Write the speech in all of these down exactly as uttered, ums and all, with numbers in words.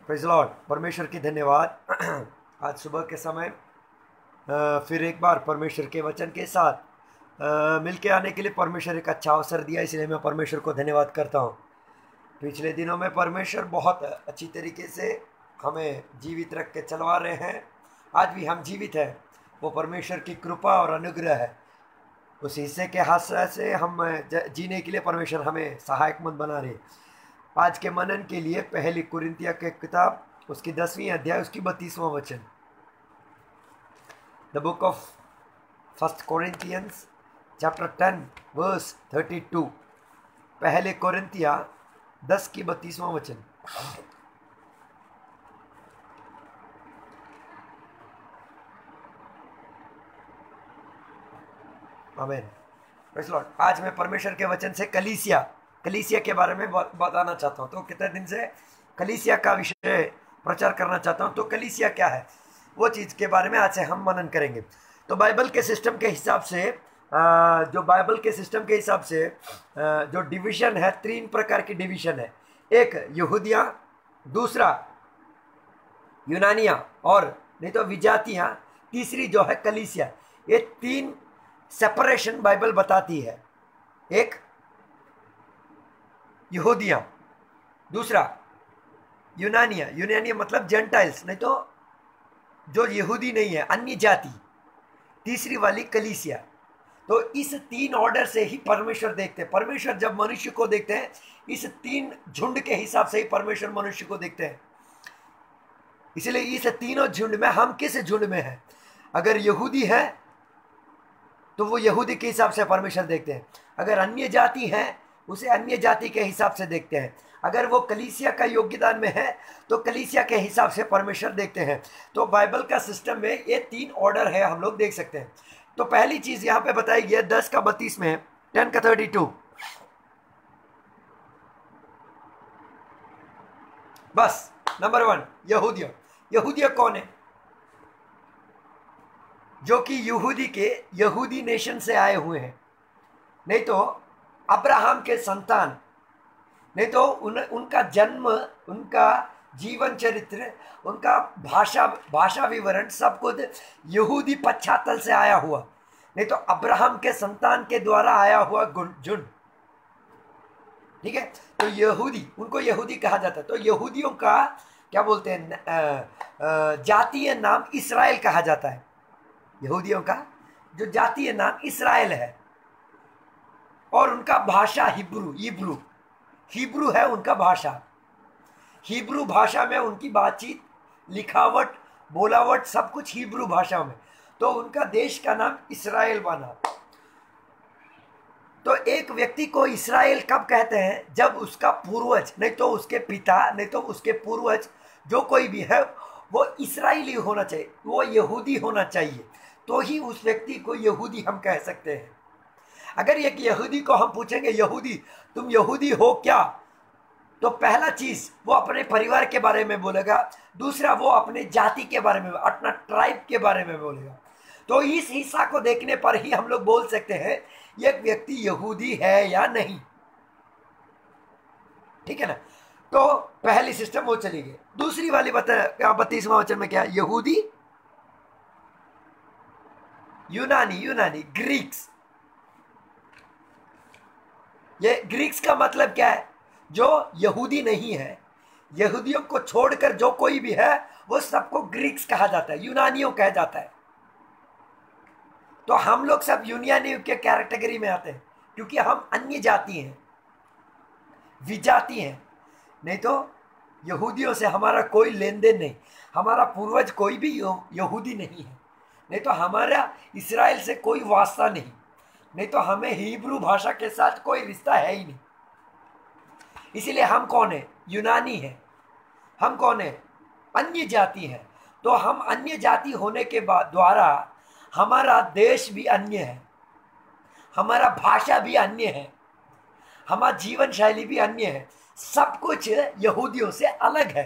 Praise Lord. परमेश्वर की धन्यवाद। आज सुबह के समय अ, फिर एक बार परमेश्वर के वचन के साथ अ, मिलके आने के लिए परमेश्वर एक अच्छा अवसर दिया, इसलिए मैं परमेश्वर को धन्यवाद करता हूँ। पिछले दिनों में परमेश्वर बहुत अच्छी तरीके से हमें जीवित रख के चलवा रहे हैं। आज भी हम जीवित हैं, वो परमेश्वर की कृपा और अनुग्रह है। उस हिस्से के हाथ से हम ज- जीने के लिए परमेश्वर हमें सहायकमंद बना रहे। आज के मनन के लिए पहली कुरिन्तिया के किताब उसकी दसवीं अध्याय उसकी बत्तीसवां वचन, the book of first Corinthians chapter ten verse thirty two. पहले कोरिन्तिया दस की बत्तीसवां वचन। आमीन। Praise Lord. आज मैं परमेश्वर के वचन से कलीसिया कलीसिया के बारे में ब- बताना चाहता हूँ। तो कितने दिन से कलीसिया का विषय प्रचार करना चाहता हूँ। तो कलीसिया क्या है, वो चीज़ के बारे में आज से हम मनन करेंगे। तो बाइबल के सिस्टम के हिसाब से अ, जो बाइबल के सिस्टम के हिसाब से अ, जो डिवीजन है, तीन प्रकार की डिवीजन है। एक यहूदिया, दूसरा यूनानिया, और नहीं तो विजातियां, तीसरी जो है कलीसिया। ये तीन सेपरेशन बाइबल बताती है। एक यहूदिया, दूसरा यूनानिया, यूनानिया मतलब जेंटाइल्स, नहीं तो जो यहूदी नहीं है, अन्य जाति। तीसरी वाली कलीसिया। तो इस तीन ऑर्डर से ही परमेश्वर देखते हैं। परमेश्वर जब मनुष्य को देखते हैं, इस तीन झुंड के हिसाब से ही परमेश्वर मनुष्य को देखते हैं। इसलिए इस तीनों झुंड में हम किस झुंड में हैं? अगर यहूदी है तो वो यहूदी के हिसाब से परमेश्वर देखते हैं। अगर अन्य जाति है, उसे अन्य जाति के हिसाब से देखते हैं। अगर वो कलीसिया का योगदान में है तो कलीसिया के हिसाब से परमेश्वर देखते हैं। तो बाइबल का सिस्टम में ये तीन ऑर्डर है, हम लोग देख सकते हैं। तो पहली चीज यहाँ पे बताई गई है दस का बत्तीस में, टेन का थर्टी टू। बस नंबर वन, यहूदिया। यहूदिया कौन है? जो कि यहूदी के यहूदी नेशन से आए हुए हैं, नहीं तो अब्राहम के संतान, नहीं तो उन उनका जन्म, उनका जीवन चरित्र, उनका भाषा भाषा विवरण सब कुछ यहूदी पश्चातल से आया हुआ, नहीं तो अब्राहम के संतान के द्वारा आया हुआ झुंड। ठीक है। तो यहूदी, उनको यहूदी कहा जाता है। तो यहूदियों का क्या बोलते हैं, अ, अ, जातीय नाम इसराइल कहा जाता है। यहूदियों का जो जातीय नाम इसराइल है, और उनका भाषा हिब्रू हिब्रू हिब्रू है उनका भाषा। हिब्रू भाषा में उनकी बातचीत, लिखावट, बोलावट सब कुछ हिब्रू भाषा में। तो उनका देश का नाम इसराइल बना। तो एक व्यक्ति को इसराइल कब कहते हैं? जब उसका पूर्वज, नहीं तो उसके पिता, नहीं तो उसके पूर्वज, जो कोई भी है वो इसराइली होना चाहिए, वो यहूदी होना चाहिए, तो ही उस व्यक्ति को यहूदी हम कह सकते हैं। अगर एक यहूदी को हम पूछेंगे, यहूदी तुम यहूदी हो क्या, तो पहला चीज वो अपने परिवार के बारे में बोलेगा, दूसरा वो अपने जाति के बारे में, अपना ट्राइब के बारे में बोलेगा। तो इस हिस्सा को देखने पर ही हम लोग बोल सकते हैं एक व्यक्ति यहूदी है या नहीं। ठीक है ना। तो पहली सिस्टम वो चली गई। दूसरी वाली बता बत्तीसवां वचन में क्या? यहूदी, यूनानी, यूनानी ग्रीक्स। ये ग्रीक्स का मतलब क्या है? जो यहूदी नहीं है, यहूदियों को छोड़कर जो कोई भी है वो सबको ग्रीक्स कहा जाता है, यूनानियों कहा जाता है। तो हम लोग सब यूनानियों के कैटेगरी में आते हैं, क्योंकि हम अन्य जाति हैं, विजाति हैं। नहीं तो यहूदियों से हमारा कोई लेन देन नहीं, हमारा पूर्वज कोई भी यहूदी नहीं है, नहीं तो हमारा इसराइल से कोई वास्ता नहीं, नहीं तो हमें हिब्रू भाषा के साथ कोई रिश्ता है ही नहीं। इसीलिए हम कौन है? यूनानी है। हम कौन है? अन्य जाति है। तो हम अन्य जाति होने के बाद द्वारा हमारा देश भी अन्य है, हमारा भाषा भी अन्य है, हमारा जीवन शैली भी अन्य है, सब कुछ यहूदियों से अलग है।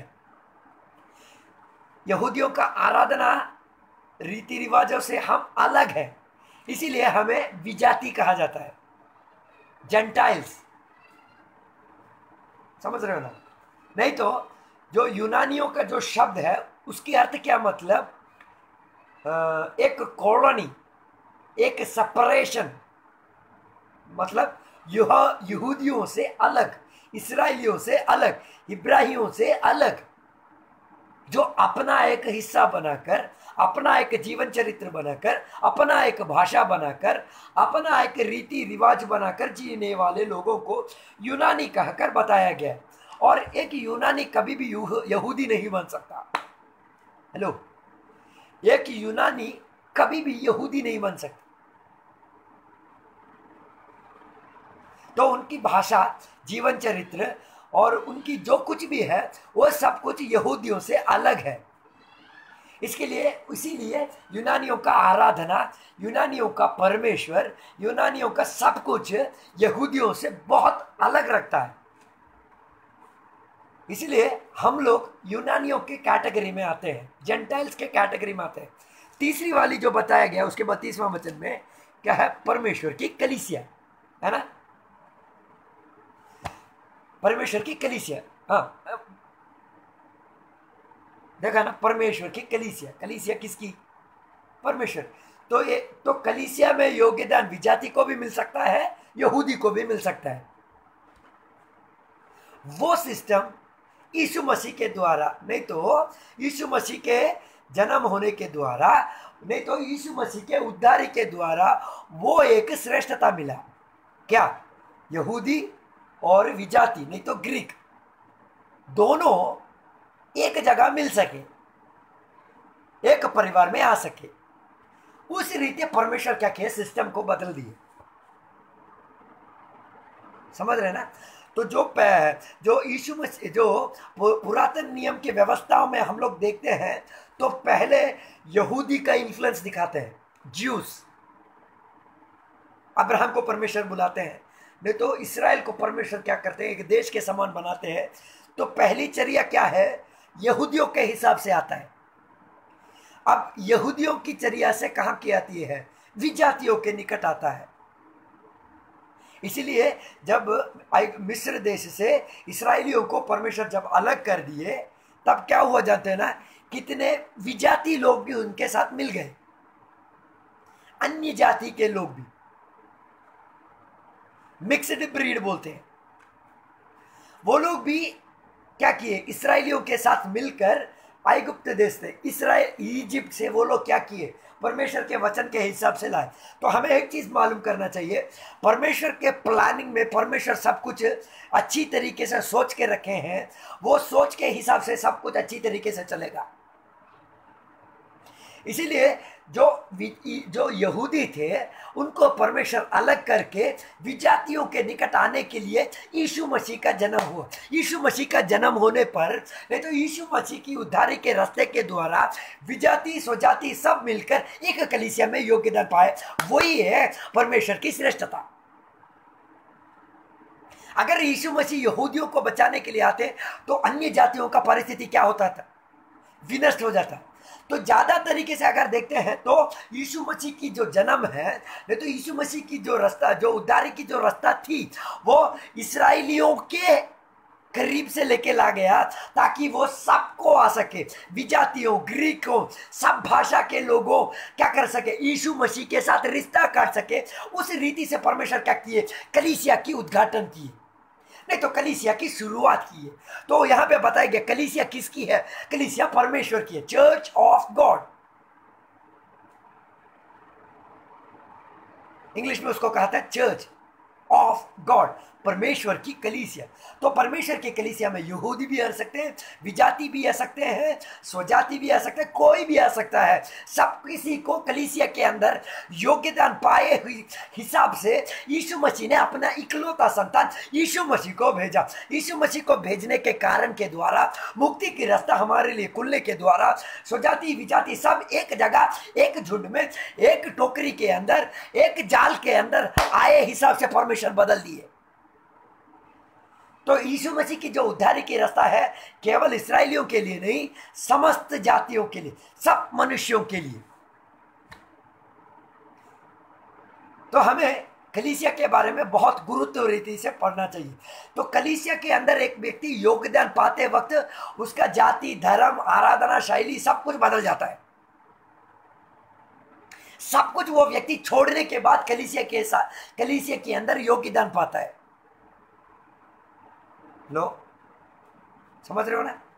यहूदियों का आराधना रीति रिवाजों से हम अलग हैं, इसीलिए हमें विजाति कहा जाता है, जेंटाइल्स। समझ रहे हो ना? नहीं तो जो यूनानियों का जो शब्द है उसकी अर्थ क्या, मतलब एक कॉलोनी, एक सेपरेशन, मतलब यहूदियों से अलग, इस्राएलियों से अलग, इब्राहिमियों से अलग, जो अपना एक हिस्सा बनाकर, अपना एक जीवन चरित्र बनाकर, अपना एक भाषा बनाकर, अपना एक रीति रिवाज बनाकर जीने वाले लोगों को यूनानी कहकर बताया गया। और एक यूनानी कभी भी यहूदी नहीं बन सकता। हेलो, एक यूनानी कभी भी यहूदी नहीं बन सकता। तो उनकी भाषा, जीवन चरित्र और उनकी जो कुछ भी है वो सब कुछ यहूदियों से अलग है। इसके लिए इसीलिए यूनानियों का आराधना, यूनानियों का परमेश्वर, यूनानियों का सब कुछ यहूदियों से बहुत अलग रखता है। इसलिए हम लोग यूनानियों के कैटेगरी में आते हैं, जेंटाइल्स के कैटेगरी में आते हैं। तीसरी वाली जो बताया गया उसके बत्तीसवां वचन में क्या है, परमेश्वर की कलीसिया है ना, परमेश्वर की कलीसिया। हाँ, देखा ना, परमेश्वर की कलीसिया। कलीसिया किसकी? परमेश्वर। तो ये तो कलीसिया में योगदान विजाति को भी मिल सकता है, यहूदी को भी मिल सकता है। वो सिस्टम यीशु मसीह के द्वारा, नहीं तो यीशु मसीह के जन्म होने के द्वारा, नहीं तो यीशु मसीह के उद्धारी के द्वारा वो एक श्रेष्ठता मिला। क्या? यहूदी और विजाति, नहीं तो ग्रीक, दोनों एक जगह मिल सके, एक परिवार में आ सके। उस रीति परमेश्वर क्या किया, सिस्टम को बदल दिए। समझ रहे ना? तो जो जो यीशु मसीह, जो पुरातन नियम की व्यवस्थाओं में हम लोग देखते हैं, तो पहले यहूदी का इन्फ्लुएंस दिखाते हैं, ज्यूस। अब्राहम को परमेश्वर बुलाते हैं, नहीं तो इस्राएल को परमेश्वर क्या करते हैं, एक देश के समान बनाते हैं। तो पहली चर्या क्या है, यहूदियों के हिसाब से आता है। अब यहूदियों की चर्या से कहां की आती है, विजातियों के निकट आता है। इसीलिए जब मिस्र देश से इस्राएलियों को परमेश्वर जब अलग कर दिए, तब क्या हुआ जानते हैं ना, कितने विजाति लोग भी उनके साथ मिल गए, अन्य जाति के लोग भी, मिक्स्ड ब्रीड बोलते हैं। वो लोग भी क्या किए, इस्राएलियों के साथ मिलकर आईगुप्त देश से, इस्राएल इजिप्ट से वो लोग क्या किए, परमेश्वर के वचन के हिसाब से लाए। तो हमें एक चीज मालूम करना चाहिए, परमेश्वर के प्लानिंग में परमेश्वर सब कुछ अच्छी तरीके से सोच के रखे हैं। वो सोच के हिसाब से सब कुछ अच्छी तरीके से चलेगा। इसीलिए जो जो यहूदी थे उनको परमेश्वर अलग करके विजातियों के निकट आने के लिए यीशु मसीह का जन्म हुआ। यीशु मसीह का जन्म होने पर, नहीं तो यीशु मसीह की उद्धारी के रास्ते के द्वारा विजाति स्वजाति सब मिलकर एक कलीसिया में योगदान पाए। वही है परमेश्वर की श्रेष्ठता। अगर यीशु मसीह यहूदियों को बचाने के लिए आते तो अन्य जातियों का परिस्थिति क्या होता था, विनष्ट हो जाता। तो ज्यादा तरीके से अगर देखते हैं तो यीशु मसीह की जो जन्म है, नहीं तो यीशु मसीह की जो रास्ता, जो उद्धारी की जो रास्ता थी, वो इस्राएलियों के करीब से लेके ला गया ताकि वो सबको आ सके, विजातियों, ग्रीकों, सब भाषा के लोगों क्या कर सके, यीशु मसीह के साथ रिश्ता काट सके। उस रीति से परमेश्वर क्या किए, कलीसिया की उद्घाटन किए, नहीं तो कलीसिया की शुरुआत की है। तो यहां पे बताया गया कलीसिया किसकी है, कलीसिया परमेश्वर की है, चर्च ऑफ गॉड। इंग्लिश में उसको कहता है चर्च ऑफ गॉड, परमेश्वर की कलीसिया। तो परमेश्वर की कलीसिया में यहूदी भी आ सकते हैं, विजाति भी आ सकते हैं, स्वजाति भी आ सकते हैं, कोई भी आ सकता है। सब किसी को कलीसिया के अंदर योगदान पाए हुए हिसाब से यीशु मसीह ने अपना इकलौता संतान यीशु मसीह को भेजा। यीशु मसीह को भेजने के कारण के द्वारा मुक्ति की रास्ता हमारे लिए खुलने के द्वारा स्वजाति विजाति सब एक जगह, एक झुंड में, एक टोकरी के अंदर, एक जाल के अंदर आए हिसाब से परमेश्वर बदल दिए। तो यीशु मसीह की जो उद्धारी की रास्ता है केवल इस्राएलियों के लिए नहीं, समस्त जातियों के लिए, सब मनुष्यों के लिए। तो हमें कलीसिया के बारे में बहुत गुरुत्व रीति से पढ़ना चाहिए। तो कलीसिया के अंदर एक व्यक्ति योगदान पाते वक्त उसका जाति, धर्म, आराधना शैली सब कुछ बदल जाता है। सब कुछ वो व्यक्ति छोड़ने के बाद कलीसिया के साथ कलीसिया के अंदर योगदान पाता है। लो, समझ रहे हो ना?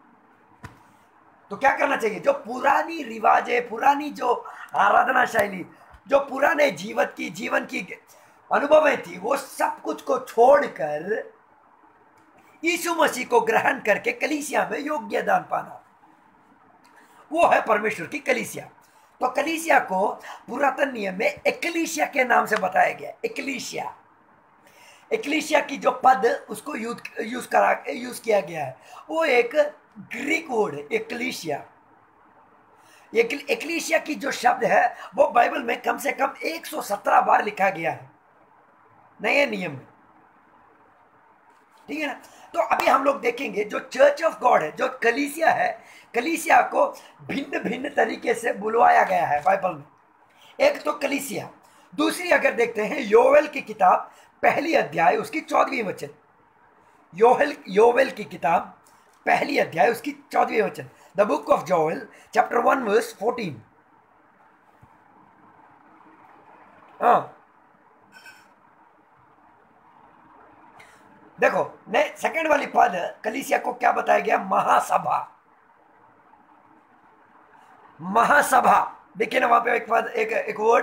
तो क्या करना चाहिए? जो पुरानी रिवाजें, पुरानी जो आराधना शैली, जो पुराने जीवन की जीवन की अनुभवें थी, वो सब कुछ को छोड़कर यीशु मसीह को ग्रहण करके कलीसिया में योगदान पाना, वो है परमेश्वर की कलीसिया। तो कलीसिया को पुरातन नियम में एक्लीसिया के नाम से बताया गया। एक्लीसिया एक्लीसिया की जो पद उसको यूज यूज करा यूज किया गया है, वो एक ग्रीक वर्ड है, एक्लीसिया। एक्लीसिया की जो शब्द है वो बाइबल में कम से कम एक सौ सत्रह बार लिखा गया है नए नियम में, ठीक है ना? तो अभी हम लोग देखेंगे जो चर्च ऑफ गॉड है, जो कलीसिया है, कलीसिया को भिन्न भिन्न तरीके से बुलवाया गया है बाइबल में। एक तो कलीसिया, दूसरी अगर देखते हैं योवेल की किताब पहली अध्याय उसकी चौदहवीं वचन, योवेल योवेल की किताब पहली अध्याय उसकी चौदहवीं वचन, the book of Joel chapter one verse fourteen. हाँ, देखो ने सेकंड वाली पद कलीसिया को क्या बताया गया? महासभा। महासभा, देखिए ना वहां पे एक पद, एक एक वर्ड,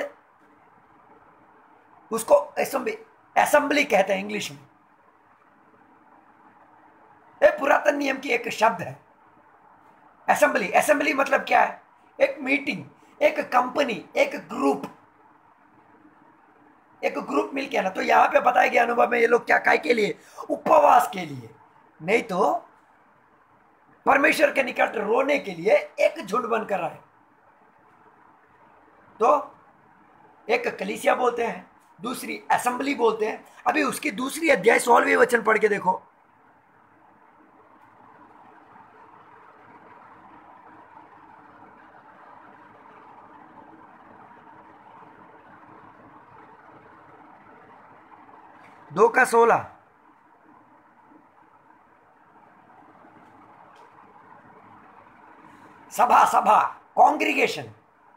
उसको असेंबली असेंबली कहते हैं इंग्लिश में। एक पुरातन नियम की एक शब्द है असेंबली। असेंबली मतलब क्या है? एक मीटिंग, एक कंपनी, एक ग्रुप, एक ग्रुप मिलके ना। तो यहां पे बताया गया अनुभव में ये लोग क्या काय के लिए? उपवास के लिए, नहीं तो परमेश्वर के निकट रोने के लिए एक झुंड बनकर आए। तो एक कलीसिया बोलते हैं, दूसरी असेंबली बोलते हैं। अभी उसकी दूसरी अध्याय सोलहवें वचन पढ़ के देखो। दो का सोलह, सभा, सभा, कॉन्ग्रीगेशन।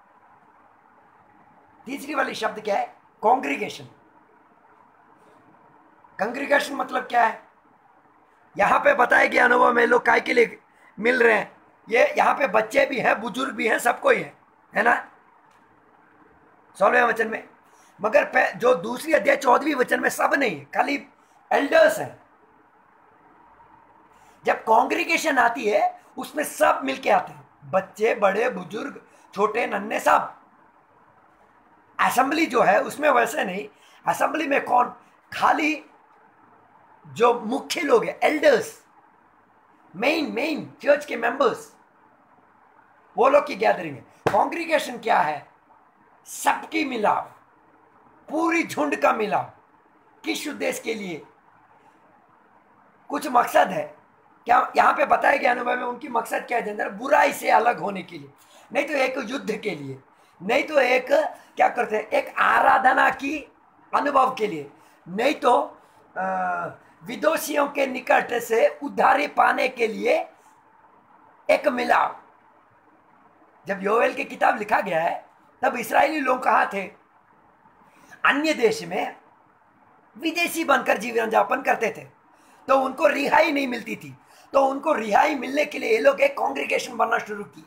तीसरी वाली शब्द क्या है? कॉन्ग्रीगेशन। कॉन्ग्रीगेशन मतलब क्या है? यहां पे बताया गया अनुभव में लोग काय के लिए मिल रहे हैं? ये यहां पे बच्चे भी हैं, बुजुर्ग भी हैं, सबको ही है, है ना, सोलहवें वचन में। मगर जो दूसरी अध्याय चौदहवीं वचन में सब नहीं है, खाली एल्डर्स हैं। जब कॉन्ग्रीगेशन आती है उसमें सब मिलके आते हैं, बच्चे, बड़े, बुजुर्ग, छोटे, नन्हे, सब। असेंबली जो है उसमें वैसे नहीं। असेंबली में कौन? खाली जो मुख्य लोग हैं, एल्डर्स, मेन मेन चर्च के मेंबर्स, वो लोग की गैदरिंग है। कॉन्ग्रीगेशन क्या है? सबकी मिलाप, पूरी झुंड का मिलाप। किस उद्देश्य के लिए? कुछ मकसद है क्या? यहां पे बताया गया अनुभव में उनकी मकसद क्या है? अंदर बुराई से अलग होने के लिए, नहीं तो एक युद्ध के लिए, नहीं तो एक क्या करते हैं, एक आराधना की अनुभव के लिए, नहीं तो विदोषियों के निकट से उद्धारी पाने के लिए एक मिलाप। जब योवेल की किताब लिखा गया है तब इस्राएली लोग कहाँ थे? अन्य देश में विदेशी बनकर जीवन यापन करते थे, तो उनको रिहाई नहीं मिलती थी। तो उनको रिहाई मिलने के लिए ये लोग एक कांग्रेगेशन बनना शुरू की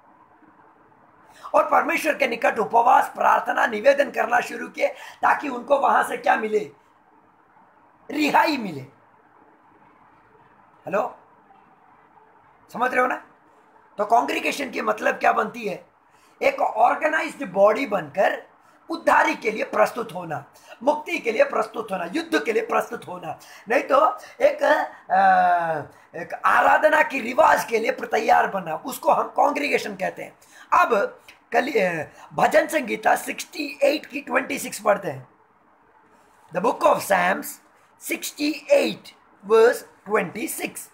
और परमेश्वर के निकट उपवास, प्रार्थना, निवेदन करना शुरू किए, ताकि उनको वहां से क्या मिले? रिहाई मिले। हेलो, समझ रहे हो ना? तो कांग्रेगेशन की मतलब क्या बनती है? एक ऑर्गेनाइज्ड बॉडी बनकर उद्धारी के लिए प्रस्तुत होना, मुक्ति के लिए प्रस्तुत होना, युद्ध के लिए प्रस्तुत होना, नहीं तो एक, आ, एक आराधना की रिवाज के लिए तैयार बनना, उसको हम कांग्रेगेशन कहते हैं। अब कल भजन संगीता अड़सठ की छब्बीस पढ़ते हैं। द बुक ऑफ सैम्स अड़सठ वर्स छब्बीस।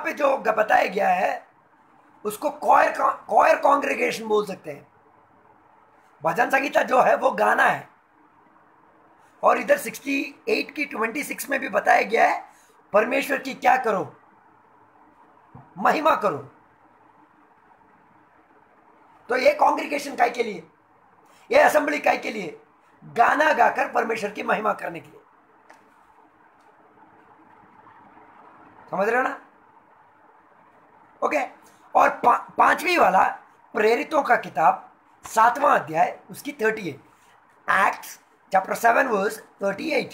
पे जो बताया गया है उसको कॉयर कॉयर कॉन्ग्रेगेशन बोल सकते हैं। भजन संगीता जो है वो गाना है। और इधर अड़सठ की छब्बीस में भी बताया गया है परमेश्वर की क्या करो, महिमा करो। तो ये कॉन्ग्रीगेशन काय के लिए, ये असेंबली काय के लिए, गाना गाकर परमेश्वर की महिमा करने के लिए। समझ रहे हो ना? ओके। और पा, पांचवी वाला प्रेरितों का किताब सातवां अध्याय उसकी thirty eight, Acts chapter seven verse thirty eight.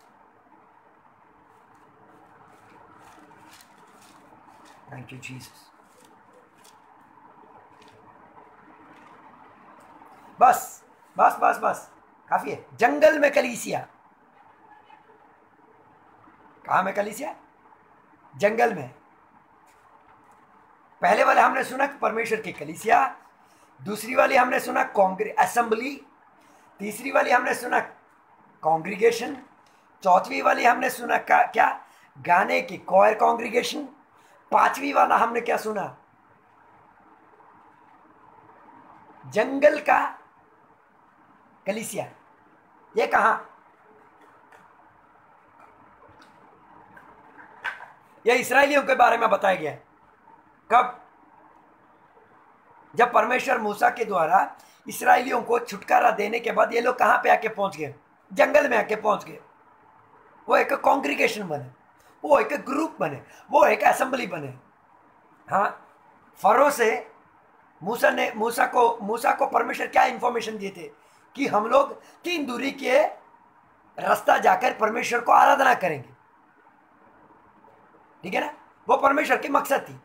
Thank you Jesus. बस बस बस बस काफी है। जंगल में कलीसिया, कहां में कलीसिया? जंगल में। पहले वाले हमने सुना परमेश्वर की कलीसिया, दूसरी वाली हमने सुना कांग्रे असेंबली, तीसरी वाली हमने सुना कांग्रीगेशन, चौथी वाली हमने सुना का, क्या गाने की कॉयर कांग्रीगेशन, पांचवी वाला हमने क्या सुना? जंगल का कलीसिया। ये कहां? ये इस्राएलियों के बारे में बताया गया है। कब? जब परमेश्वर मूसा के द्वारा इस्राएलियों को छुटकारा देने के बाद ये लोग कहां पे आके पहुंच गए? जंगल में आके पहुंच गए। वो एक कांग्रीगेशन बने, वो एक ग्रुप बने, वो एक असेंबली बने। हाँ, फरो से मूसा ने मूसा को मूसा को परमेश्वर क्या इंफॉर्मेशन दिए थे कि हम लोग तीन दूरी के रास्ता जाकर परमेश्वर को आराधना करेंगे। ठीक है ना? वो परमेश्वर की मकसद थी।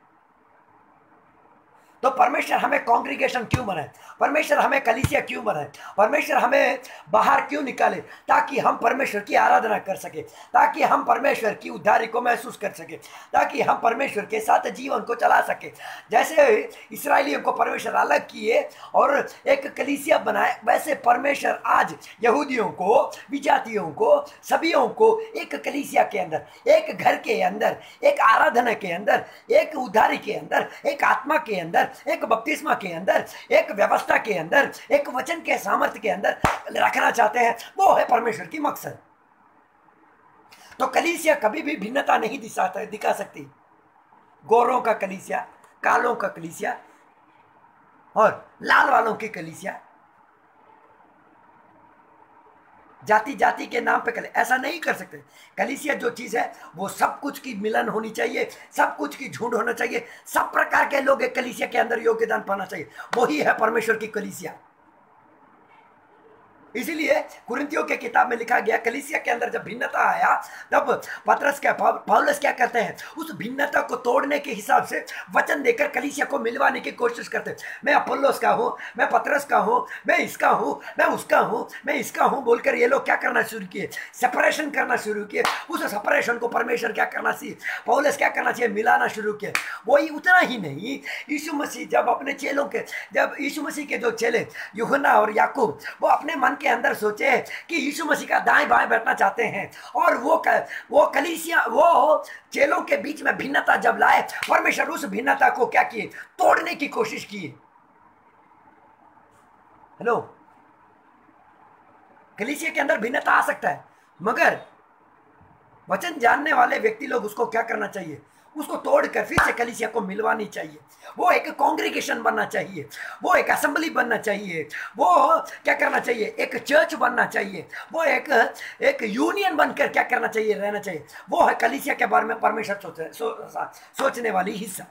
तो परमेश्वर हमें कांग्रीगेशन क्यों बनाए? परमेश्वर हमें कलीसिया क्यों बनाए? परमेश्वर हमें बाहर क्यों निकाले? ताकि हम परमेश्वर की आराधना कर सके, ताकि हम परमेश्वर की उद्धारी को महसूस कर सके, ताकि हम परमेश्वर के साथ जीवन को चला सके। जैसे इस्राएलियों को परमेश्वर अलग किए और एक कलीसिया बनाए, वैसे परमेश्वर आज यहूदियों को, विजातियों को, सभियों को एक कलीसिया के अंदर, एक घर के अंदर, एक आराधना के अंदर, एक उद्धारी के अंदर, एक आत्मा के अंदर, एक बपतिस्मा के अंदर, एक व्यवस्था के अंदर, एक वचन के सामर्थ्य के अंदर रखना चाहते हैं। वो है परमेश्वर की मकसद। तो कलीसिया कभी भी भिन्नता नहीं दिखाता दिखा सकती। गोरों का कलीसिया, कालों का कलीसिया और लाल वालों की कलीसिया, जाति जाति के नाम पे कले ऐसा नहीं कर सकते। कलीसिया जो चीज है वो सब कुछ की मिलन होनी चाहिए, सब कुछ की झुंड होना चाहिए, सब प्रकार के लोग एक कलीसिया के अंदर योगदान पाना चाहिए। वही है परमेश्वर की कलीसिया। इसीलिए कुरिन्थियों के किताब में लिखा गया, कलीसिया के अंदर जब भिन्नता आया तब पतरस क्या पौलुस क्या करते हैं? उस भिन्नता को तोड़ने के हिसाब से वचन देकर कलीसिया को मिलवाने की कोशिश करते हैं। मैं अपोलोस का हूं, मैं पतरस का हूं, मैं इसका हूं, मैं उसका हूं, मैं इसका हूं बोलकर ये लोग क्या करना शुरू किए? सेपरेशन करना शुरू किए। उस सेपरेशन को परमेश्वर क्या करना चाहिए? पौलुस क्या करना चाहिए? मिलाना शुरू किए। वही उतना ही नहीं, यीशु मसीह जब अपने चेलों के जब यीशु मसीह के जो चेले यूहन्ना और याकूब वो अपने मन के अंदर सोचे कि यीशु मसीह का दाएं बाएं बैठना चाहते हैं और वो क, वो कलीसिया वो चेलों के बीच में भिन्नता जब लाए, परमेश्वर उस भिन्नता को क्या किए? तोड़ने की कोशिश की। हेलो, कलीसिया के अंदर भिन्नता आ सकता है, मगर वचन जानने वाले व्यक्ति लोग उसको क्या करना चाहिए? उसको तोड़कर फिर से कलीसिया को मिलवानी चाहिए। वो एक कांग्रीगेशन बनना चाहिए, वो एक असेंबली बनना चाहिए, वो क्या करना चाहिए? एक चर्च बनना चाहिए, वो एक एक यूनियन बनकर क्या करना चाहिए? रहना चाहिए। वो है कलीसिया के बारे में परमेश्वर सोच सो, सोचने वाली हिस्सा।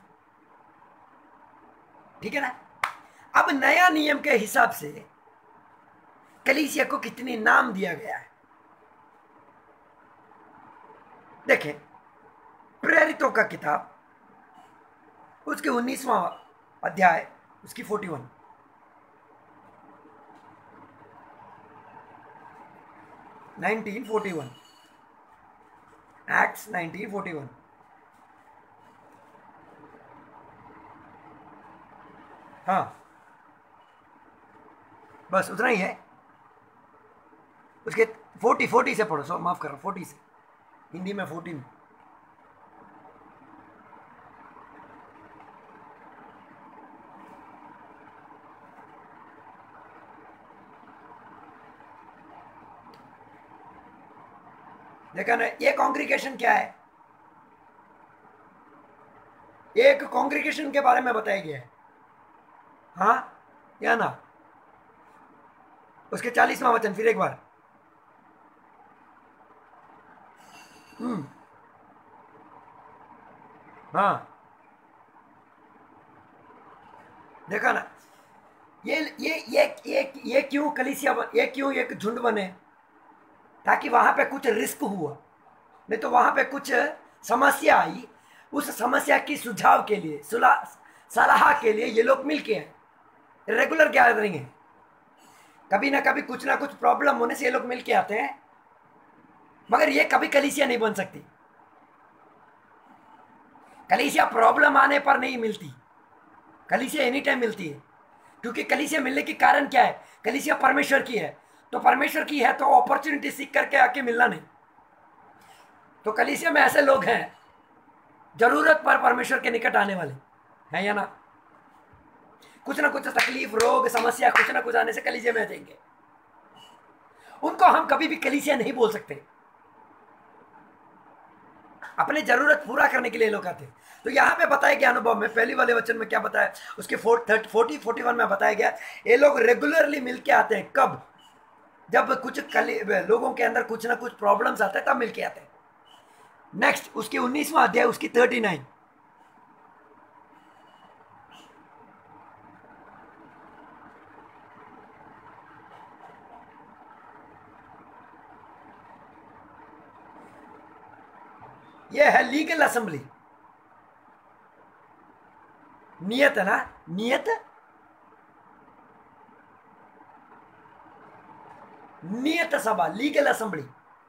ठीक है ना? अब नया नियम के हिसाब से कलीसिया को कितनी नाम दिया गया है देखें। प्रेरितों का किताब उसके उन्नीसवां अध्याय उसकी forty one, nineteen forty one, Acts nineteen forty one. हाँ, बस उतना ही है। उसके फोर्टी फोर्टी से पढ़ो, सो माफ करो, फोर्टी से, हिंदी में फोर्टी में। देखा ना, ये कॉन्ग्रीगेशन क्या है? एक कॉन्ग्रीगेशन के बारे में बताया गया है, हाँ या ना? उसके चालीसवां वचन फिर एक बार। हम्म, हाँ, देखा ना, ये ये ये ये ये क्यों कलीसिया बन, ये क्यों एक झुंड बने? ताकि वहां पे कुछ रिस्क हुआ, नहीं तो वहां पे कुछ समस्या आई, उस समस्या की सुझाव के लिए, सुलह सलाह के लिए ये लोग मिलके हैं। रेगुलर गैदरिंग है, कभी ना कभी कुछ ना कुछ प्रॉब्लम होने से ये लोग मिलके आते हैं, मगर ये कभी कलीसिया नहीं बन सकती। कलीसिया प्रॉब्लम आने पर नहीं मिलती, कलीसिया एनी टाइम मिलती है। क्योंकि कलीसिया मिलने के कारण क्या है? कलीसिया परमेश्वर की है, तो परमेश्वर की है तो अपॉर्चुनिटी सीख करके आके मिलना नहीं। तो कलीसिया में ऐसे लोग हैं जरूरत पर परमेश्वर के निकट आने वाले हैं, या ना? कुछ ना कुछ तकलीफ, रोग, समस्या, कुछ ना कुछ आने से कलीसिया में आ जाएंगे। उनको हम कभी भी कलीसिया नहीं बोल सकते। अपने जरूरत पूरा करने के लिए लोग आते हैं। तो यहाँ पे बताया गया अनुभव में, पहली वाले वचन में क्या बताया, उसके फोर्टी फोर्टी वन में बताया गया, ये लोग रेगुलरली मिलके आते हैं। कब? जब कुछ लोगों के अंदर कुछ ना कुछ प्रॉब्लम्स आते हैं, तब मिलके आते हैं। नेक्स्ट, उसके उन्नीसवां अध्याय, उसकी थर्टी नाइन, ये है लीगल असेंबली। नियत है ना, नियत नियत सभा, लीगल असेंबली।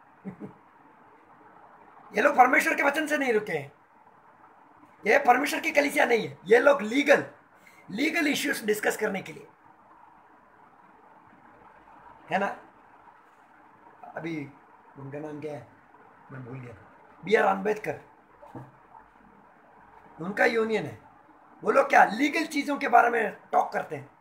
ये लोग परमेश्वर के वचन से नहीं रुके हैं, ये परमेश्वर की कलीसिया नहीं है। ये लोग लीगल लीगल इश्यूज डिस्कस करने के लिए है ना। अभी उनका नाम क्या है, मैं भूल गया, बी आर अम्बेडकर, उनका यूनियन है। वो लोग क्या लीगल चीजों के बारे में टॉक करते हैं,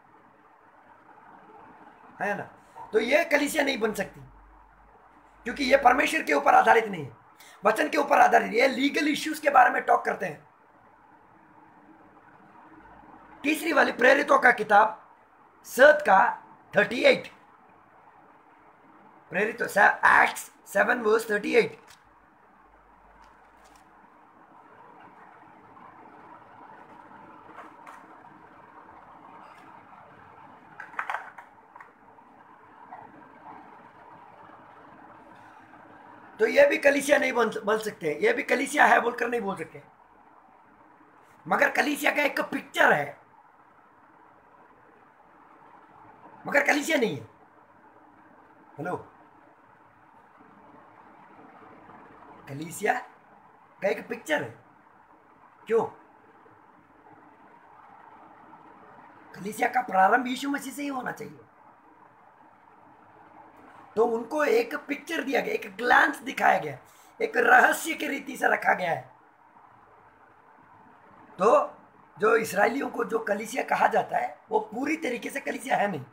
है ना। तो ये कलीसिया नहीं बन सकती, क्योंकि ये परमेश्वर के ऊपर आधारित नहीं है, वचन के ऊपर आधारित। ये लीगल इश्यूज के बारे में टॉक करते हैं। तीसरी वाली प्रेरितों का किताब सात का थर्टी एट, प्रेरित Acts seven verse thirty eight. तो ये भी कलीसिया नहीं बन बन सकते, ये भी कलीसिया है बोलकर नहीं बोल सकते, मगर कलीसिया का एक पिक्चर है, मगर कलीसिया नहीं है। हेलो, कलीसिया का एक पिक्चर है। क्यों? कलीसिया का प्रारंभ यीशु मसीह से ही होना चाहिए। तो उनको एक पिक्चर दिया गया, एक ग्लांस दिखाया गया, एक रहस्य की रीति से रखा गया है। तो जो इस्राएलियों को जो कलीसिया कहा जाता है, वो पूरी तरीके से कलीसिया है नहीं।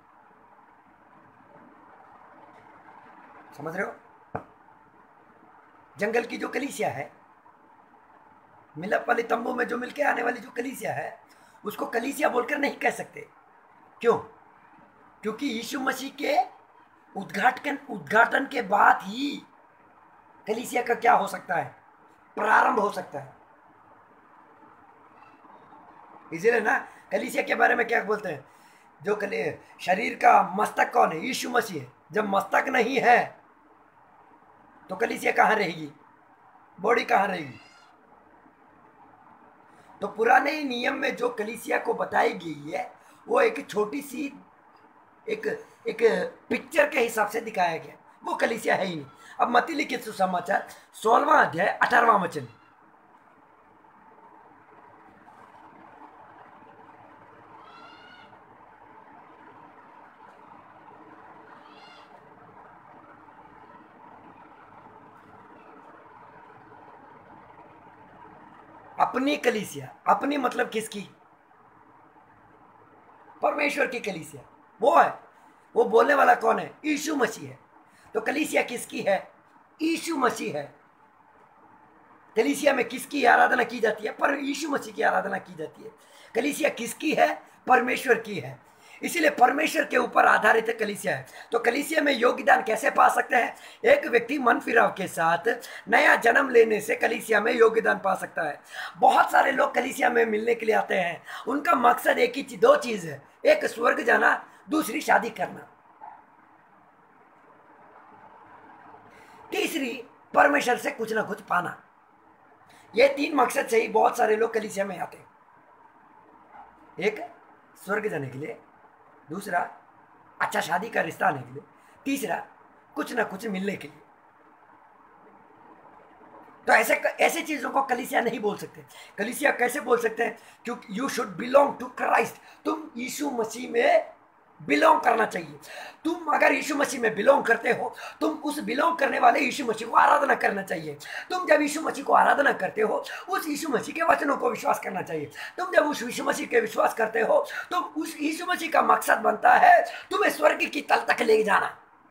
समझ रहे हो? जंगल की जो कलीसिया है, मिलाप वाले तंबू में जो मिलके आने वाली जो कलीसिया है, उसको कलीसिया बोलकर नहीं कह सकते। क्यों? क्योंकि यीशु मसीह के उद्घाटन उद्घाटन के बाद ही कलीसिया का क्या हो सकता है, प्रारंभ हो सकता है। इसलिए ना कलीसिया के बारे में क्या बोलते हैं, जो शरीर का मस्तक कौन है? यीशु मसीह है। जब मस्तक नहीं है तो कलीसिया कहाँ रहेगी, बॉडी कहाँ रहेगी? तो पुराने नियम में जो कलीसिया को बताई गई है, वो एक छोटी सी एक एक पिक्चर के हिसाब से दिखाया गया, वो कलीसिया है ही नहीं। अब मत्ती लिखित सुसमाचार सोलहवां अध्याय अठारहवां वचन, अपनी कलीसिया, अपनी मतलब किसकी? परमेश्वर की कलीसिया वो है। वो बोलने वाला कौन है? यीशु मसीह है। तो कलीसिया किसकी है? यीशु मसीह है। कलीसिया में किसकी आराधना की जाती है? पर यीशु मसीह की आराधना की जाती है। कलीसिया किसकी है? परमेश्वर की है। इसीलिए परमेश्वर के ऊपर आधारित कलीसिया है। तो कलीसिया में योगदान कैसे पा सकते हैं? एक व्यक्ति मन फिराव के साथ नया जन्म लेने से कलीसिया में योगदान पा सकता है। बहुत सारे लोग कलीसिया में मिलने के लिए आते हैं, उनका मकसद एक ही चीज, दो चीज है, एक स्वर्ग जाना, दूसरी शादी करना, तीसरी परमेश्वर से कुछ ना कुछ पाना। ये तीन मकसद से ही बहुत सारे लोग कलीसिया में आते हैं। एक स्वर्ग जाने के लिए, दूसरा अच्छा शादी का रिश्ता आने के लिए, तीसरा कुछ ना कुछ मिलने के लिए। तो ऐसे ऐसे चीजों को कलीसिया नहीं बोल सकते। कलीसिया कैसे बोल सकते हैं? क्योंकि you should belong to Christ. तुम यीशु मसीह में बिलोंग करना चाहिए। तुम अगर यीशु मसीह में बिलोंग करते हो, तुम उस बिलोंग करने वाले यीशु मसीह को आराधना करना चाहिए। तुम जब यीशु मसीह को आराधना करते हो, उस यीशु मसीह के वचनों को विश्वास करना चाहिए। तुम जब उस यीशु मसीह के विश्वास करते हो, तो उस यीशु मसीह का मकसद बनता है तुम्हें स्वर्ग की तल तक ले जाना।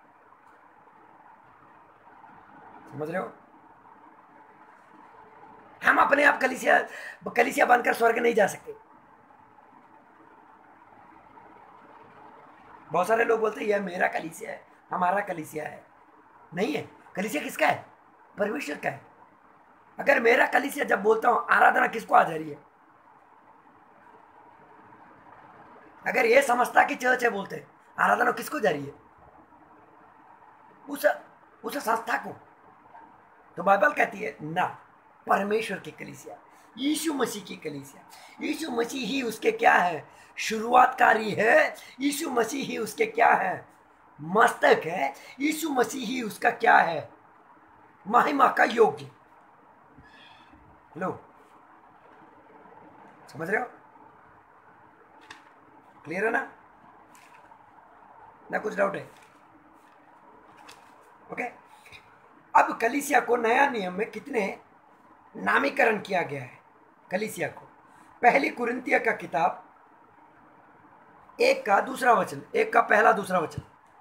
समझ रहे हो? हम अपने आप कलीसिया कलीसिया बनकर स्वर्ग नहीं जा सकते। बहुत सारे लोग बोलते हैं यह मेरा कलीसिया है, हमारा कलीसिया है। नहीं है। कलीसिया किसका है? परमेश्वर का है। अगर मेरा कलीसिया जब बोलता हूं, आराधना किसको आ जा रही है? अगर ये समझता कि चर्च है बोलते हैं, आराधना किसको जा रही है? उस उस संस्था को। तो बाइबल कहती है ना, परमेश्वर की कलीसिया, यीशु मसीह की कलीसिया। यीशु मसीह ही उसके क्या है? शुरुआतकारी है। यीशु मसीह ही उसके क्या है? मस्तक है। यीशु मसीह ही उसका क्या है? महिमा का योग्य। लो, समझ रहे हो? क्लियर है ना? ना कुछ डाउट है? ओके। अब कलीसिया को नया नियम में कितने नामीकरण किया गया है? कलीसिया को पहली कुरिन्थिया का किताब एक का दूसरा वचन, एक का पहला दूसरा वचन।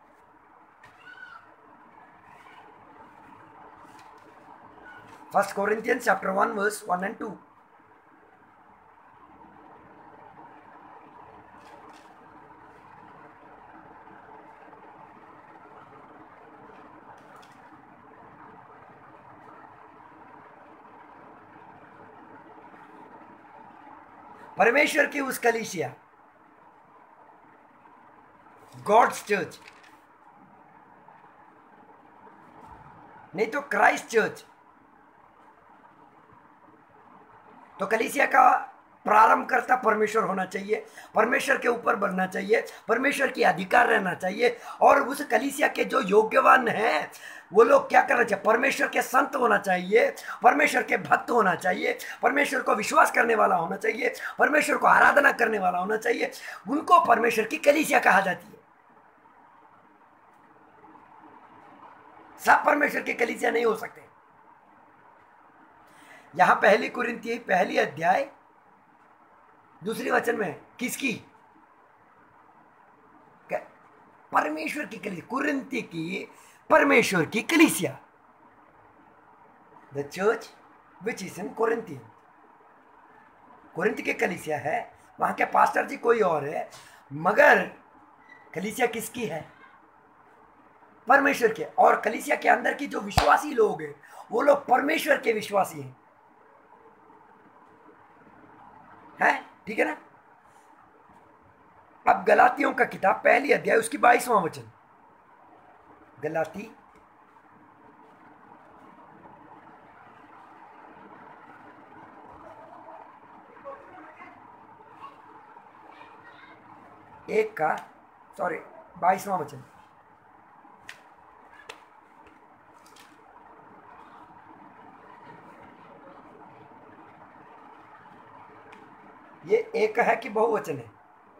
First Corinthians chapter one verse one and two. परमेश्वर की उस कलीसिया, गॉड्स चर्च, नहीं तो क्राइस्ट चर्च। तो कलीसिया का प्रारंभ करता परमेश्वर होना चाहिए, परमेश्वर के ऊपर बढ़ना चाहिए, परमेश्वर की अधिकार रहना चाहिए। और उस कलीसिया के जो योग्यवान हैं वो लोग क्या करना चाहिए? परमेश्वर के संत होना चाहिए, परमेश्वर के भक्त होना चाहिए, परमेश्वर को विश्वास करने वाला होना चाहिए, परमेश्वर को आराधना करने वाला होना चाहिए। उनको परमेश्वर की कलीसिया कहा जाती है। सब परमेश्वर की कलीसिया नहीं हो सकते। यहां पहली कुरिन्थी पहली अध्याय दूसरी वचन में किसकी? परमेश्वर की कलीसिया, कुरिन्थी की परमेश्वर की कलीसिया, the church which is in Corinth. Corinth की कलीसिया है, वहां के पास्टर जी कोई और है, मगर कलीसिया किसकी है? परमेश्वर के। और कलीसिया के अंदर की जो विश्वासी लोग हैं वो लोग परमेश्वर के विश्वासी हैं। है? ठीक है ना? अब गलातियों का किताब पहली अध्याय उसकी बाईसवां वचन। गलाती एक का सॉरी बाईसवां वचन। ये एक है कि बहुवचन है?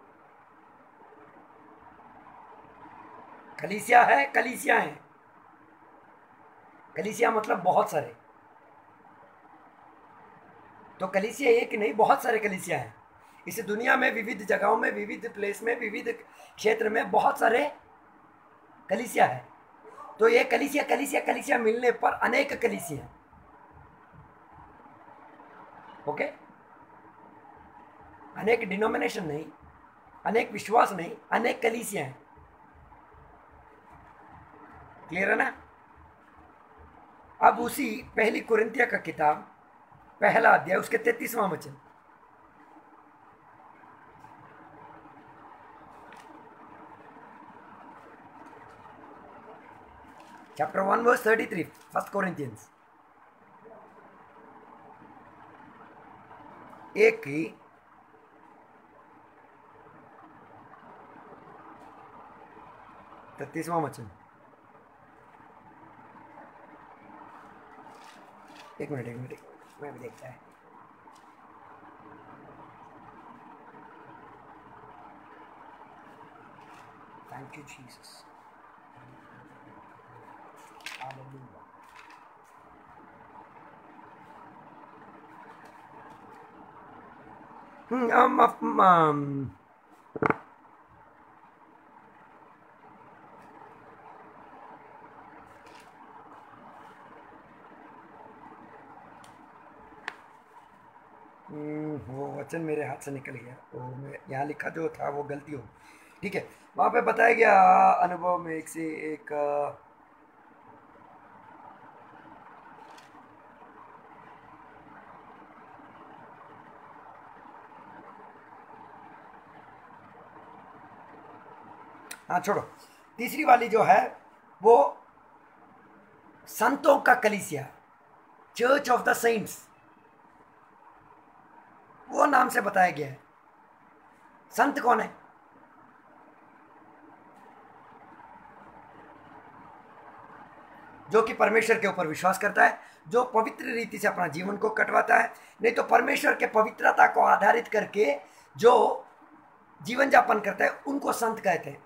कलीसिया है, कलीसिया है। कलीसिया मतलब बहुत सारे। तो कलीसिया एक नहीं, बहुत सारे कलीसिया हैं। इस दुनिया में विविध जगहों में, विविध प्लेस में, विविध क्षेत्र में बहुत सारे कलीसिया है। तो ये कलीसिया कलीसिया कलीसिया मिलने पर अनेक कलीसिया, ओके, अनेक डिनोमिनेशन नहीं, अनेक विश्वास नहीं, अनेक कलीसिया हैं। क्लियर है ना? अब उसी पहली कुरिन्थिया का किताब पहला अध्याय उसके तैतीसवां वचन, chapter one verse thirty three, first Corinthians एक ही तैतीसवां वचन। एक मिनट एक मिनट मैं भी देखता है। Thank you Jesus, hallelujah. Hmm um, um, वो वचन मेरे हाथ से निकल गया, वो यहाँ लिखा जो था वो गलती हो, ठीक है। वहाँ पे बताया गया अनुभव में एक से एक हाँ छोड़ो, तीसरी वाली जो है वो संतों का कलीसिया, चर्च ऑफ द सेंट्स, वो नाम से बताया गया है। संत कौन है? जो कि परमेश्वर के ऊपर विश्वास करता है, जो पवित्र रीति से अपना जीवन को कटवाता है, नहीं तो परमेश्वर के पवित्रता को आधारित करके जो जीवन यापन करता है उनको संत कहते हैं,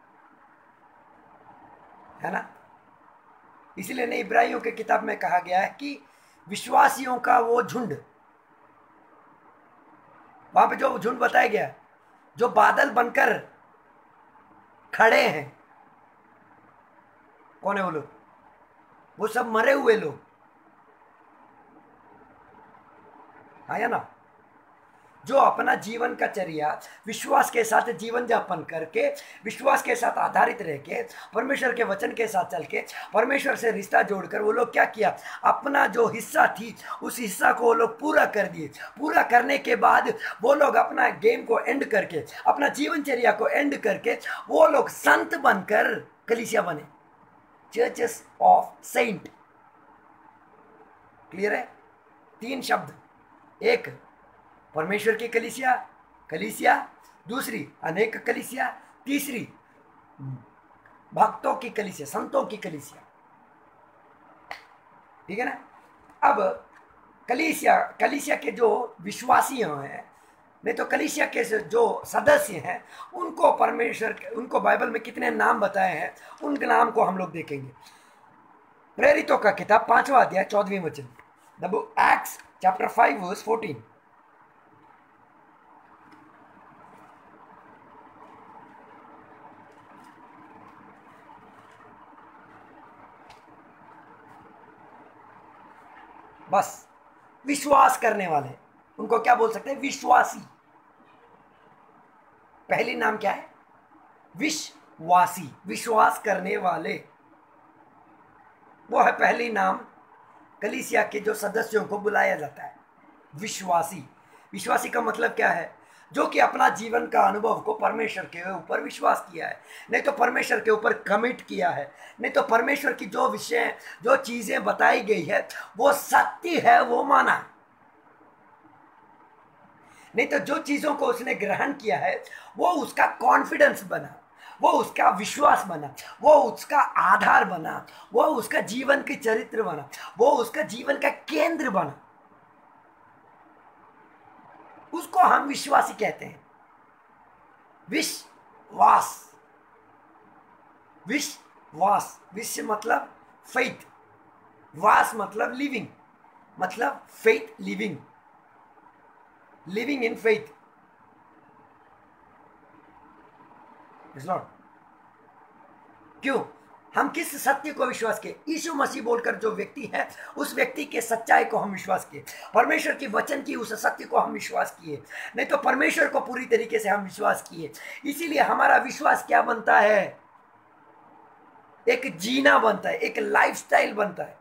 है ना? इसलिए ने इब्राहिमियों के किताब में कहा गया है कि विश्वासियों का वो झुंड, वहां पे जो झुंड बताया गया जो बादल बनकर खड़े हैं, कौन है वो लोग? वो सब मरे हुए लोग, हाँ या ना? जो अपना जीवन का चर्या विश्वास के साथ जीवन यापन करके, विश्वास के साथ आधारित रह के, परमेश्वर के वचन के साथ चल के, परमेश्वर से रिश्ता जोड़कर वो लोग क्या किया, अपना जो हिस्सा थी उस हिस्सा को वो लोग पूरा कर दिए। पूरा करने के बाद वो लोग अपना गेम को एंड करके, अपना जीवनचर्या को एंड करके वो लोग संत बनकर कलीसिया बने, चर्चेस ऑफ सेंट। क्लियर है? तीन शब्द, एक परमेश्वर की कलीसिया कलीसिया, दूसरी अनेक कलीसिया, तीसरी भक्तों की कलीसिया, संतों की कलीसिया, ठीक है ना? अब कलीसिया कलीसिया के जो विश्वासी हैं, नहीं तो कलीसिया के जो सदस्य हैं, उनको परमेश्वर, उनको बाइबल में कितने नाम बताए हैं, उन नाम को हम लोग देखेंगे। प्रेरितों का किताब पांचवा अध्याय चौदहवीं वचन, the book Acts chapter five verse fourteen. बस विश्वास करने वाले, उनको क्या बोल सकते हैं? विश्वासी। पहली नाम क्या है? विश्वासी, विश्वास करने वाले, वो है पहली नाम कलीसिया के जो सदस्यों को बुलाया जाता है, विश्वासी। विश्वासी का मतलब क्या है? जो कि अपना जीवन का अनुभव को परमेश्वर के ऊपर विश्वास किया है, नहीं तो परमेश्वर के ऊपर कमिट किया है, नहीं तो परमेश्वर की जो विषय, जो चीजें बताई गई है वो सत्य है वो माना, नहीं तो जो चीजों को उसने ग्रहण किया है वो उसका कॉन्फिडेंस बना, वो उसका विश्वास बना, वो उसका आधार बना, वो उसका जीवन की चरित्र बना, वो उसका जीवन का केंद्र बना, उसको हम विश्वासी कहते हैं। विश्वास, विश्वास, विश्व मतलब फेथ, वास मतलब लिविंग, मतलब faith, living, living in faith, is not. क्यों? हम किस सत्य को विश्वास किए? यीशु मसीह बोलकर जो व्यक्ति है उस व्यक्ति के सच्चाई को हम विश्वास किए, परमेश्वर की वचन की उस सत्य को हम विश्वास किए, नहीं तो परमेश्वर को पूरी तरीके से हम विश्वास किए। इसीलिए हमारा विश्वास क्या बनता है? एक जीना बनता है, एक लाइफस्टाइल बनता है।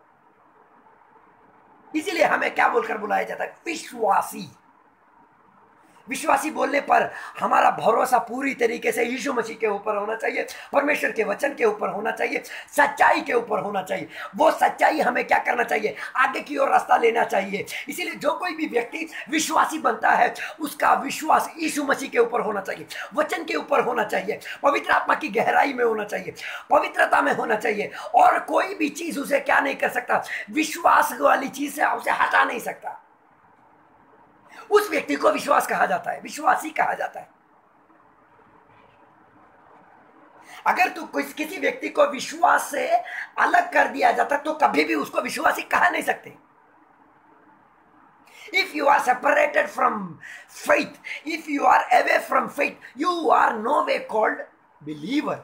इसीलिए हमें क्या बोलकर बुलाया जाता है? विश्वासी। विश्वासी बोलने पर हमारा भरोसा पूरी तरीके से यीशु मसीह के ऊपर होना चाहिए, परमेश्वर के वचन के ऊपर होना चाहिए, सच्चाई के ऊपर होना चाहिए। वो सच्चाई हमें क्या करना चाहिए? आगे की ओर रास्ता लेना चाहिए। इसीलिए जो कोई भी व्यक्ति विश्वासी बनता है उसका विश्वास यीशु मसीह के ऊपर होना चाहिए, वचन के ऊपर होना चाहिए, पवित्र आत्मा की गहराई में होना चाहिए, पवित्रता में होना चाहिए। और कोई भी चीज उसे क्या नहीं कर सकता? विश्वास वाली चीज से उसे हटा नहीं सकता। उस व्यक्ति को विश्वास कहा जाता है, विश्वासी कहा जाता है। अगर तू किसी व्यक्ति को विश्वास से अलग कर दिया जाता तो कभी भी उसको विश्वासी कहा नहीं सकते। If you are separated from faith, if you are away from faith, you are no way called believer.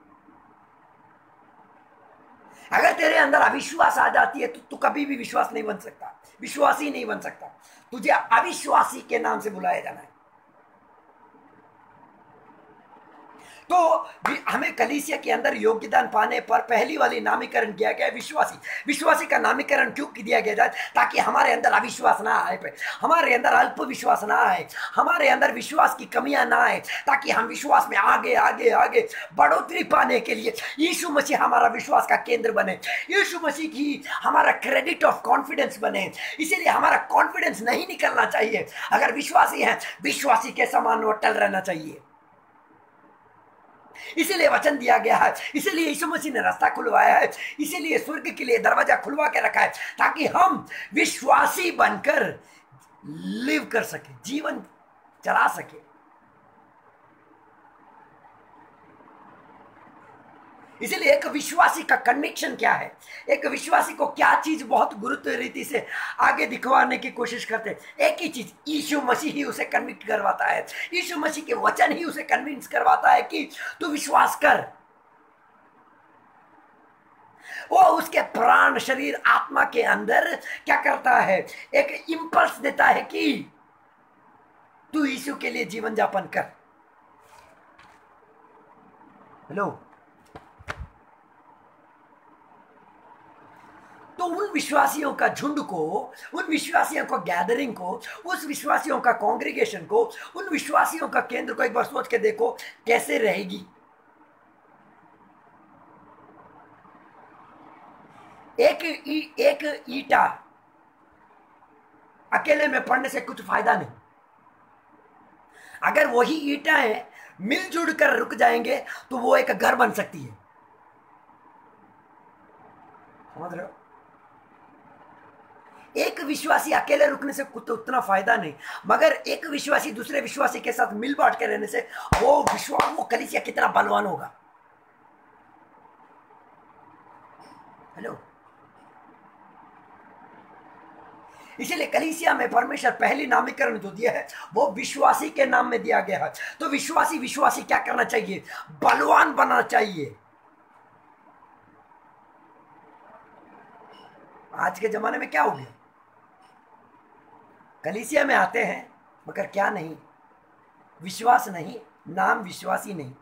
अगर तेरे अंदर अविश्वास आ जाती है तो तू कभी भी विश्वास नहीं बन सकता, विश्वासी नहीं बन सकता। तुझे अविश्वासी के नाम से बुलाया जाना है। तो हमें कलीसिया के अंदर योगदान पाने पर पहली वाली नामीकरण किया गया विश्वासी। विश्वासी का नामीकरण क्यों दिया गया जाए? ताकि हमारे अंदर अविश्वास ना आए, हमारे अंदर अल्प विश्वास ना आए, हमारे अंदर विश्वास की कमियां ना आए, ताकि हम विश्वास में आगे आगे आगे बढ़ोतरी पाने के लिए यीशु मसीह हमारा विश्वास का केंद्र बने, यीशु मसीह की हमारा क्रेडिट ऑफ कॉन्फिडेंस बने। इसीलिए हमारा कॉन्फिडेंस नहीं निकलना चाहिए। अगर विश्वासी हैं, विश्वासी के समान वो टल रहना चाहिए। इसीलिए वचन दिया गया है, इसीलिए यीशु मसीह ने रास्ता खुलवाया है, इसीलिए स्वर्ग के लिए दरवाजा खुलवा के रखा है, ताकि हम विश्वासी बनकर लिव कर सके, जीवन चला सके। इसीलिए एक विश्वासी का कन्विक्शन क्या है? एक विश्वासी को क्या चीज बहुत गुरुत्व रीति से आगे दिखवाने की कोशिश करते हैं? एक ही चीज, यीशु मसीह ही उसे कन्विक्ट करवाता है, यीशु मसीह के वचन ही उसे कन्विंस करवाता है कि तू विश्वास कर। वो उसके प्राण, शरीर, आत्मा के अंदर क्या करता है? एक इंपल्स देता है कि तू यीशु के लिए जीवन यापन कर। हेलो। तो उन विश्वासियों का झुंड को, उन विश्वासियों को गैदरिंग को, उस विश्वासियों का कांग्रीगेशन को, उन विश्वासियों का केंद्र को एक बार सोच के देखो कैसे रहेगी। एक ई, एक ईटा अकेले में पड़ने से कुछ फायदा नहीं। अगर वही ईंटें मिलजुल कर रुक जाएंगे तो वो एक घर बन सकती है। समझ रहे हो? एक विश्वासी अकेले रुकने से कुछ तो उतना फायदा नहीं, मगर एक विश्वासी दूसरे विश्वासी के साथ मिल बांट के रहने से वो विश्वास, वो कलीसिया कितना बलवान होगा। हेलो। इसीलिए कलीसिया में परमेश्वर पहली नामीकरण जो दिया है वो विश्वासी के नाम में दिया गया है। तो विश्वासी विश्वासी क्या करना चाहिए? बलवान बनना चाहिए। आज के जमाने में क्या हो गया? कलीसिया में आते हैं मगर क्या नहीं? विश्वास नहीं, नाम विश्वासी नहीं।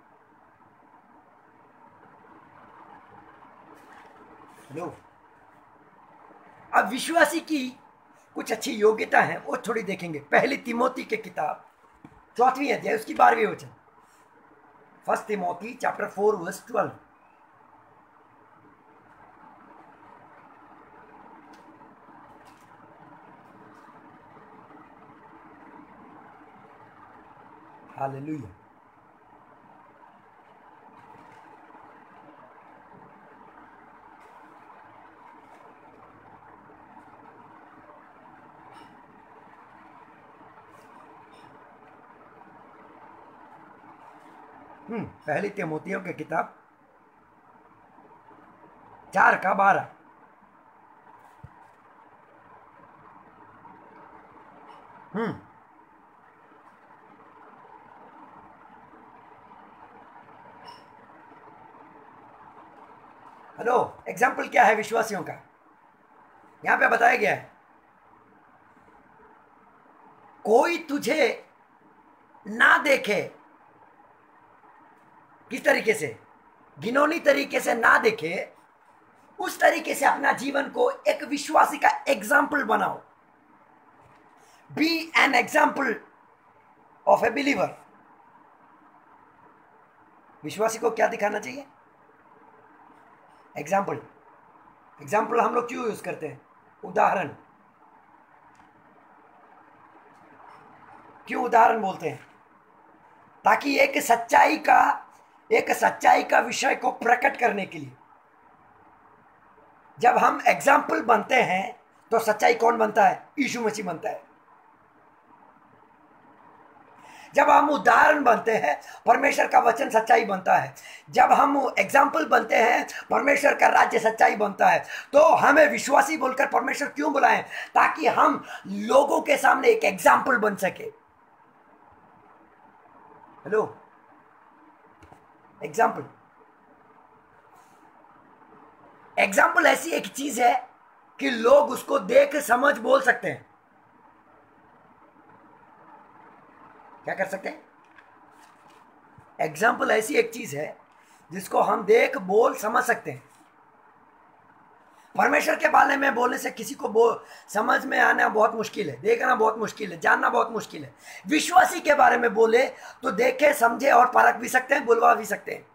लो, अब विश्वासी की कुछ अच्छी योग्यता है वो थोड़ी देखेंगे। पहली तिमोथी के किताब चौथवीं अध्याय उसकी बारहवीं वचन, first Timothy chapter four verse twelve. Hallelujah. Hmm पहली तिमोथियों की किताब चार का बारह। हम्म हेलो, एग्जाम्पल क्या है विश्वासियों का? यहां पे बताया गया है, कोई तुझे ना देखे, किस तरीके से? घिनौनी तरीके से ना देखे, उस तरीके से अपना जीवन को एक विश्वासी का एग्जाम्पल बनाओ। Be an example of a believer. विश्वासी को क्या दिखाना चाहिए? एग्जाम्पल। एग्जाम्पल हम लोग क्यों यूज करते हैं? उदाहरण। क्यों उदाहरण बोलते हैं? ताकि एक सच्चाई का एक सच्चाई का विषय को प्रकट करने के लिए जब हम एग्जाम्पल बनते हैं तो सच्चाई कौन बनता है? यीशु मसीह बनता है। जब हम उदाहरण बनते हैं परमेश्वर का वचन सच्चाई बनता है। जब हम एग्जाम्पल बनते हैं परमेश्वर का राज्य सच्चाई बनता है। तो हमें विश्वासी बोलकर परमेश्वर क्यों बुलाएं? ताकि हम लोगों के सामने एक एग्जाम्पल बन सके। Hello, example. एग्जाम्पल ऐसी एक चीज है कि लोग उसको देख समझ बोल सकते हैं। क्या कर सकते हैं? एग्जाम्पल ऐसी एक चीज है जिसको हम देख बोल समझ सकते हैं। परमेश्वर के बारे में बोलने से किसी को बोल समझ में आना बहुत मुश्किल है, देखना बहुत मुश्किल है, जानना बहुत मुश्किल है। विश्वासी के बारे में बोले तो देखे समझे और परख भी सकते हैं, बुलवा भी सकते हैं।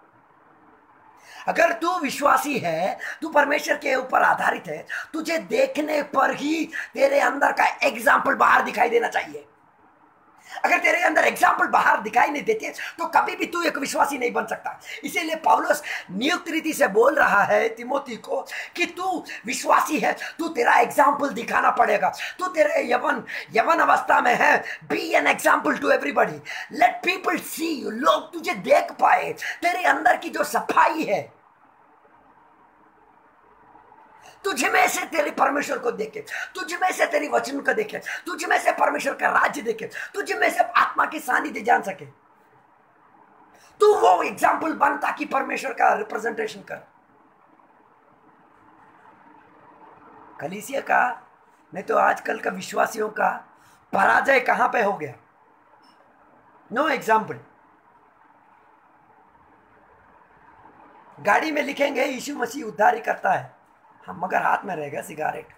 अगर तू विश्वासी है, तू परमेश्वर के ऊपर आधारित है, तुझे देखने पर ही तेरे अंदर का एग्जाम्पल बाहर दिखाई देना चाहिए। अगर तेरे अंदर एग्जाम्पल बाहर दिखाई नहीं देते तो कभी भी तू एक विश्वासी नहीं बन सकता। इसीलिए पौलुस नियुक्त रीति से बोल रहा है तिमोथी को कि तू विश्वासी है, तू तेरा एग्जाम्पल दिखाना पड़ेगा। तू तेरे यवन यवन अवस्था में है, be an example to everybody. Let people see you, लोग तुझे देख पाए, तेरे अंदर की जो सफाई है, तुझ में से तेरे परमेश्वर को देखे, तुझ में से तेरी वचन को देखे, तुझ में से परमेश्वर का राज्य देखे, तुझ में से आत्मा की सानिध्य जान सके। तू वो एग्जाम्पल बन ताकि परमेश्वर का रिप्रेजेंटेशन कर। कलीसिया का नहीं तो आजकल का विश्वासियों का पराजय कहां पे हो गया? No example. गाड़ी में लिखेंगे यीशु मसीह उद्धार करता है, हम मगर हाथ में रहेगा सिगारेट।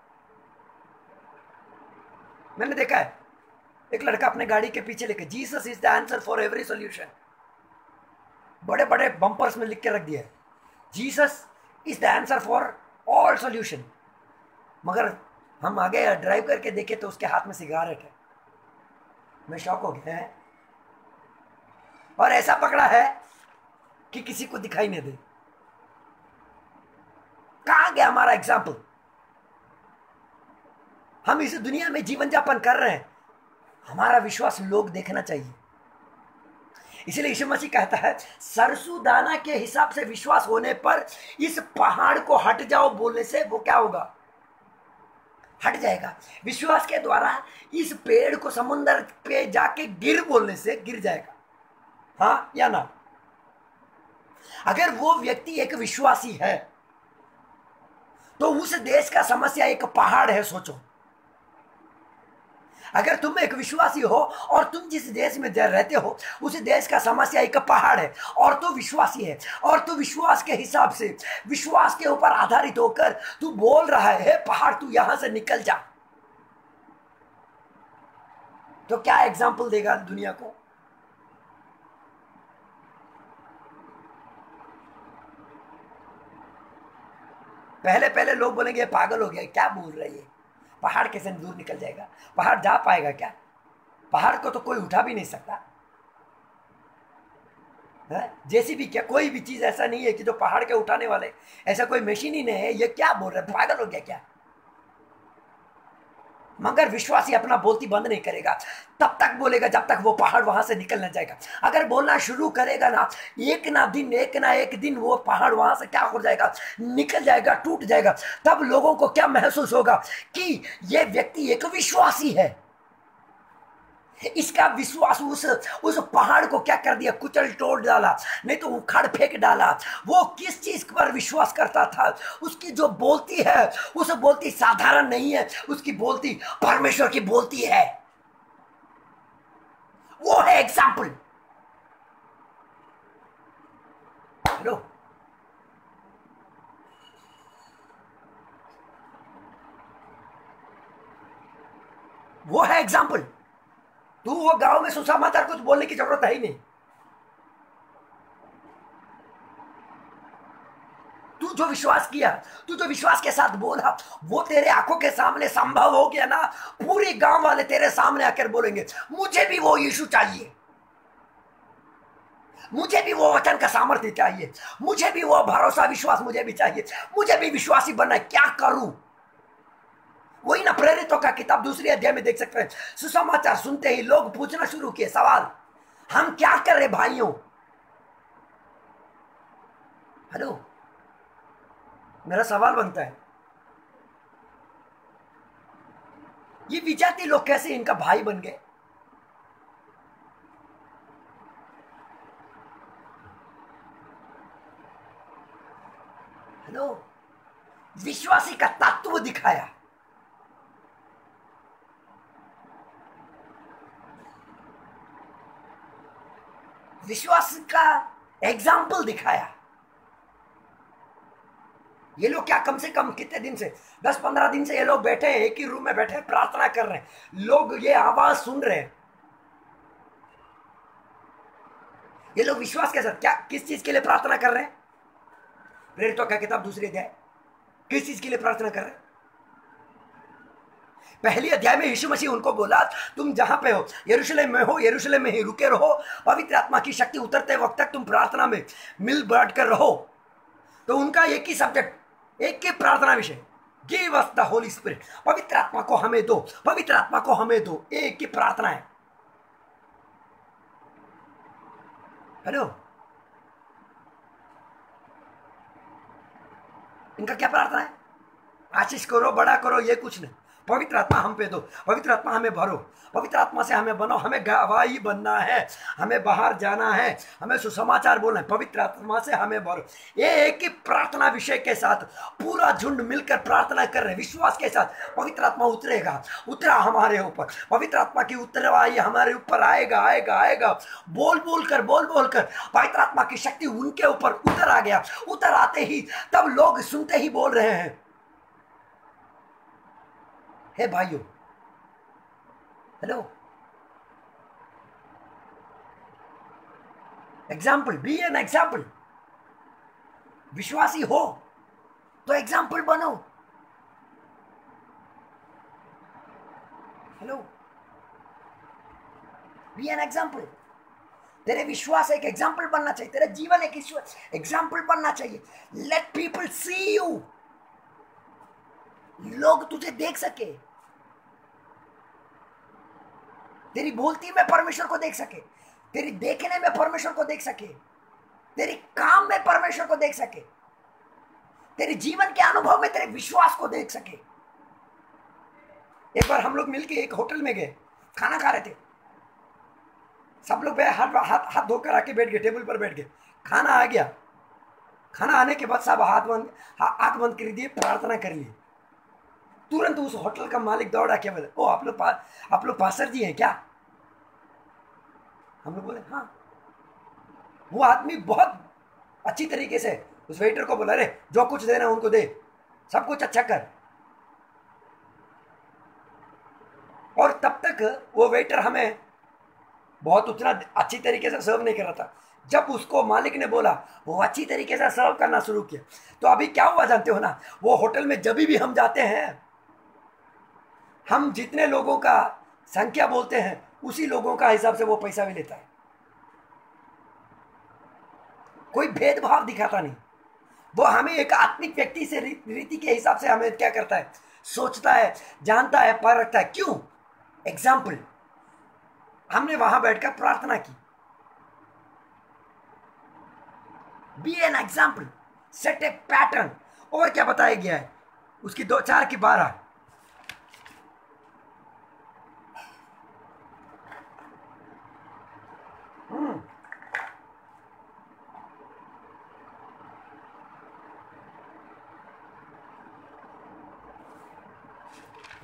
मैंने देखा है एक लड़का अपने गाड़ी के पीछे लिखे Jesus is the answer for every solution. बड़े बड़े बम्पर्स में लिख के रख दिया है Jesus is the answer for all solution. मगर हम आगे ड्राइव करके देखे तो उसके हाथ में सिगारेट है। मैं शॉक हो गया है। और ऐसा पकड़ा है कि किसी को दिखाई नहीं दे। कहां गया हमारा एग्जाम्पल? हम इस दुनिया में जीवन यापन कर रहे हैं, हमारा विश्वास लोग देखना चाहिए। इसलिए यीशु मसीह कहता है सरसू दाना के हिसाब से विश्वास होने पर इस पहाड़ को हट जाओ बोलने से वो क्या होगा? हट जाएगा। विश्वास के द्वारा इस पेड़ को समुद्र पे जाके गिर बोलने से गिर जाएगा। हाँ या ना? अगर वो व्यक्ति एक विश्वासी है तो उस देश का समस्या एक पहाड़ है। सोचो, अगर तुम एक विश्वासी हो और तुम जिस देश में रहते हो उस देश का समस्या एक पहाड़ है और तू विश्वासी है और तू विश्वास के हिसाब से विश्वास के ऊपर आधारित होकर तू बोल रहा है पहाड़ तू यहां से निकल जा, तो क्या एग्जाम्पल देगा दुनिया को? पहले पहले लोग बोलेंगे पागल हो गया, क्या बोल रही है, पहाड़ कैसे दूर निकल जाएगा? पहाड़ जा पाएगा क्या? पहाड़ को तो कोई उठा भी नहीं सकता। जैसी भी क्या कोई भी चीज ऐसा नहीं है कि जो पहाड़ के उठाने वाले, ऐसा कोई मशीन ही नहीं है। ये क्या बोल रहे, पागल हो गया क्या? मगर विश्वासी अपना बोलती बंद नहीं करेगा, तब तक बोलेगा जब तक वो पहाड़ वहां से निकल ना जाएगा। अगर बोलना शुरू करेगा ना, एक ना दिन एक ना एक दिन वो पहाड़ वहां से क्या हो जाएगा, निकल जाएगा, टूट जाएगा। तब लोगों को क्या महसूस होगा कि ये व्यक्ति एक विश्वासी है। इसका विश्वास उस उस पहाड़ को क्या कर दिया, कुचल तोड़ डाला, नहीं तो उखाड़ फेंक डाला। वो किस चीज पर विश्वास करता था? उसकी जो बोलती है, उस बोलती साधारण नहीं है, उसकी बोलती परमेश्वर की बोलती है। वो है एग्जाम्पल। हेलो, वो है एग्जाम्पल। तू वो गांव में सुसमाचार कुछ बोलने की जरूरत है ही नहीं। तू जो विश्वास किया, तू जो विश्वास के साथ बोला, वो तेरे आंखों के सामने संभव हो गया ना। पूरी गांव वाले तेरे सामने आकर बोलेंगे मुझे भी वो यीशु चाहिए, मुझे भी वो वचन का सामर्थ्य चाहिए, मुझे भी वो भरोसा विश्वास मुझे भी चाहिए, मुझे भी विश्वासी बनना है, क्या करूं? वही ना प्रेरितों का किताब दूसरी अध्याय में देख सकते हैं। सुसमाचार सुनते ही लोग पूछना शुरू किए सवाल, हम क्या कर रहे भाइयों? हेलो, मेरा सवाल बनता है, ये विजाती लोग कैसे इनका भाई बन गए? हेलो, विश्वासी का तत्व दिखाया, विश्वास का एग्जाम्पल दिखाया। ये लोग क्या कम से कम कितने दिन से, दस पंद्रह दिन से ये लोग बैठे हैं, एक ही रूम में बैठे प्रार्थना कर रहे हैं, लोग ये आवाज सुन रहे हैं। ये लोग विश्वास के साथ क्या, किस चीज के लिए प्रार्थना कर रहे हैं? प्रेरितों का किताब दूसरी अध्याय, किस चीज के लिए प्रार्थना कर रहे हैं? पहली अध्याय में यीशु मसीह उनको बोला तुम जहां पे हो, यरूशलेम में हो, यरूशलेम में ही रुके रहो, पवित्र आत्मा की शक्ति उतरते वक्त तक तुम प्रार्थना में मिल बांट कर रहो। तो उनका एक ही सब्जेक्ट, एक ही प्रार्थना विषय, give us the Holy Spirit, पवित्र आत्मा को हमें दो, पवित्र आत्मा को हमें दो, एक ही प्रार्थना है। हेलो, इनका क्या प्रार्थना है? आशीष करो, बड़ा करो, ये कुछ नहीं। पवित्र आत्मा हम पे दो, पवित्र आत्मा हमें भरो, पवित्र आत्मा से हमें बनो, हमें गवाही बनना है, हमें बाहर जाना है, हमें सुसमाचार बोलना है, पवित्र आत्मा से हमें भरो। ये एक ही प्रार्थना विषय के साथ पूरा झुंड मिलकर प्रार्थना कर रहे हैं विश्वास के साथ। पवित्र आत्मा उतरेगा, उतरा हमारे ऊपर, पवित्र आत्मा की उतरवाई हमारे ऊपर आएगा आएगा आएगा, बोल बोल कर बोल बोल कर पवित्र आत्मा की शक्ति उनके ऊपर उतर आ गया। उतर आते ही तब लोग सुनते ही बोल रहे हैं, हे भाइयों, hello, example, be an example. विश्वासी हो तो एग्जाम्पल बनो। Hello, be an example. तेरे विश्वास एक एग्जाम्पल बनना चाहिए, तेरा जीवन एक एग्जाम्पल बनना चाहिए। लेट पीपल सी यू, लोग तुझे देख सके, तेरी बोलती में परमेश्वर को देख सके, तेरी देखने में परमेश्वर को देख सके, तेरी काम में परमेश्वर को देख सके, तेरे जीवन के अनुभव में तेरे विश्वास को देख सके। एक बार हम लोग मिलके एक होटल में गए, खाना खा रहे थे, सब लोग हाथ हाथ हाथ धोकर आके बैठ गए, टेबल पर बैठ गए, खाना आ गया। खाना आने के बाद सब हाथ बंद आंख बंद कर दिए, प्रार्थना कर लिए। तुरंत उस होटल का मालिक दौड़ा के बोले, ओ आप लोग आप लोग पास्टर जी हैं क्या? हम लोग बोले हाँ। वो आदमी बहुत अच्छी तरीके से उस वेटर को बोला, अरे जो कुछ देना उनको दे, सब कुछ अच्छा कर। और तब तक वो वेटर हमें बहुत उतना अच्छी तरीके से सर्व नहीं कर रहा था। जब उसको मालिक ने बोला, वो अच्छी तरीके से सर्व करना शुरू किया। तो अभी क्या हुआ जानते हो ना, वो होटल में जब भी हम जाते हैं, हम जितने लोगों का संख्या बोलते हैं उसी लोगों का हिसाब से वो पैसा भी लेता है। कोई भेदभाव दिखाता नहीं। वो हमें एक आत्मिक व्यक्ति से रीति के हिसाब से हमें क्या करता है, सोचता है, जानता है, परखता है। क्यों? एग्जाम्पल। हमने वहां बैठकर प्रार्थना की। Be an example, set a pattern. और क्या बताया गया है उसकी दो चार की बारह।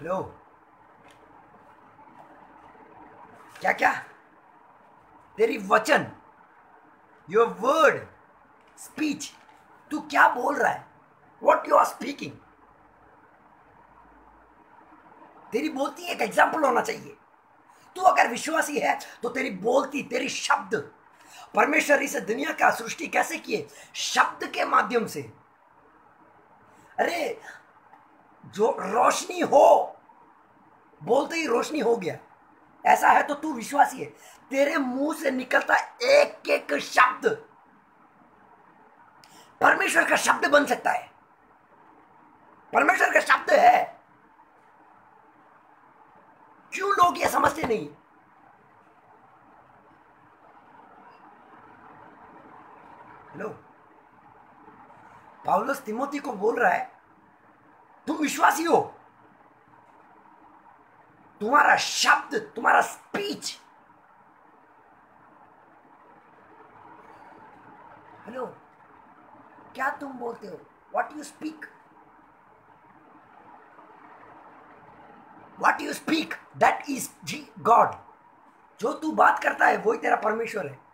हेलो, क्या क्या? तेरी वचन, योर वर्ड, स्पीच, तू क्या बोल रहा है? What you are speaking. तेरी बोलती एक एग्जाम्पल होना चाहिए। तू अगर विश्वासी है तो तेरी बोलती, तेरी शब्द, परमेश्वर इस दुनिया का सृष्टि कैसे किए? शब्द के माध्यम से। अरे जो रोशनी हो, बोलते ही रोशनी हो गया। ऐसा है तो तू विश्वासी है। तेरे मुंह से निकलता एक एक शब्द परमेश्वर का शब्द बन सकता है। परमेश्वर का शब्द है। क्यों लोग ये समझते नहीं? हेलो, पौलुस तिमोथी को बोल रहा है, तुम विश्वासी हो, तुम्हारा शब्द, तुम्हारा स्पीच। हेलो, क्या तुम बोलते हो? What you speak, what you speak, that is ji God. जो तू बात करता है वही तेरा परमेश्वर है।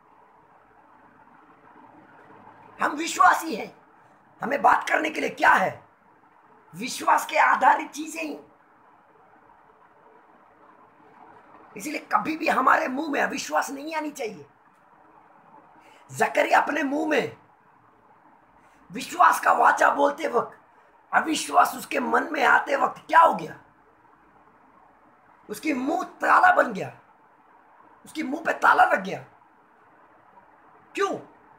हम विश्वासी हैं। हमें बात करने के लिए क्या है? विश्वास के आधारित चीजें ही। इसलिए कभी भी हमारे मुंह में अविश्वास नहीं आनी चाहिए। जकरिया अपने मुंह में विश्वास का वाचा बोलते वक्त अविश्वास उसके मन में आते वक्त क्या हो गया? उसकी मुंह ताला बन गया, उसकी मुंह पे ताला लग गया। क्यों?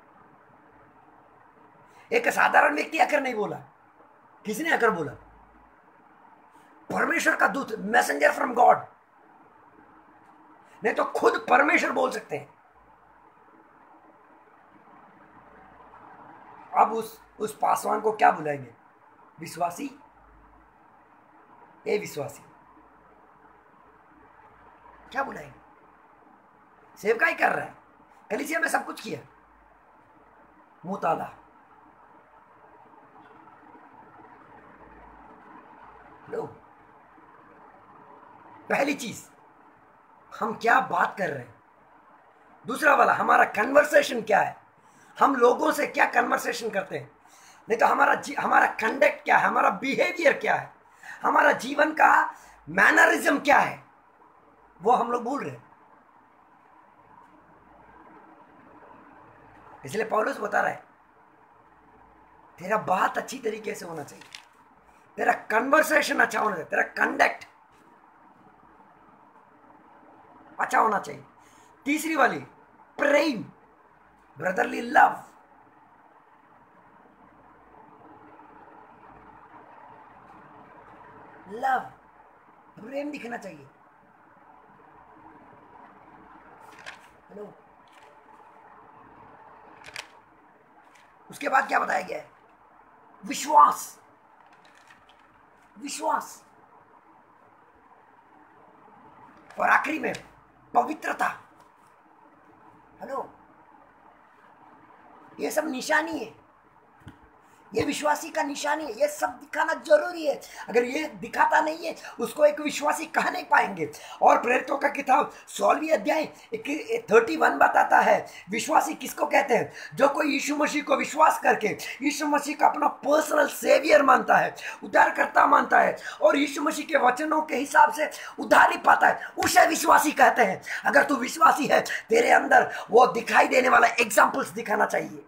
एक साधारण व्यक्ति आकर नहीं बोला, किसने आकर बोला? परमेश्वर का दूत, मैसेंजर फ्रॉम गॉड। नहीं तो खुद परमेश्वर बोल सकते हैं। अब उस उस पासवान को क्या बुलाएंगे? विश्वासी? ए विश्वासी, क्या बुलाएंगे? सेवकाई कर रहा है, कलीसिया में सब कुछ किया, मुंह ताला। लो, पहली चीज, हम क्या बात कर रहे हैं। दूसरा वाला, हमारा कन्वर्सेशन क्या है? हम लोगों से क्या कन्वर्सेशन करते हैं? नहीं तो हमारा हमारा कंडक्ट क्या है, हमारा बिहेवियर क्या है, हमारा जीवन का मैनरिज्म क्या है, वो हम लोग भूल रहे हैं। इसलिए पौलुस बता रहा है, तेरा बात अच्छी तरीके से होना चाहिए, तेरा कन्वर्सेशन अच्छा होना चाहिए, तेरा कंडक्ट अच्छा होना चाहिए। तीसरी वाली, प्रेम, ब्रदरली लव। लव, प्रेम दिखना चाहिए। हेलो, उसके बाद क्या बताया गया है? विश्वास, विश्वास, और आखिरी में पवित्रता। हेलो, ये सब निशानी है, ये विश्वासी का निशानी है। ये सब दिखाना जरूरी है। अगर ये दिखाता नहीं है, उसको एक विश्वासी कह नहीं पाएंगे। और प्रेरितों का किताब सोलहवीं अध्याय थर्टी वन बताता है, विश्वासी किसको कहते हैं? जो कोई यीशु मसीह को विश्वास करके यीशु मसीह का अपना पर्सनल सेवियर मानता है, उद्धारकर्ता मानता है, और यीशु मसीह के वचनों के हिसाब से उद्धारी पाता है, उसे विश्वासी कहते हैं। अगर तू विश्वासी है, तेरे अंदर वो दिखाई देने वाला एग्जाम्पल्स दिखाना चाहिए।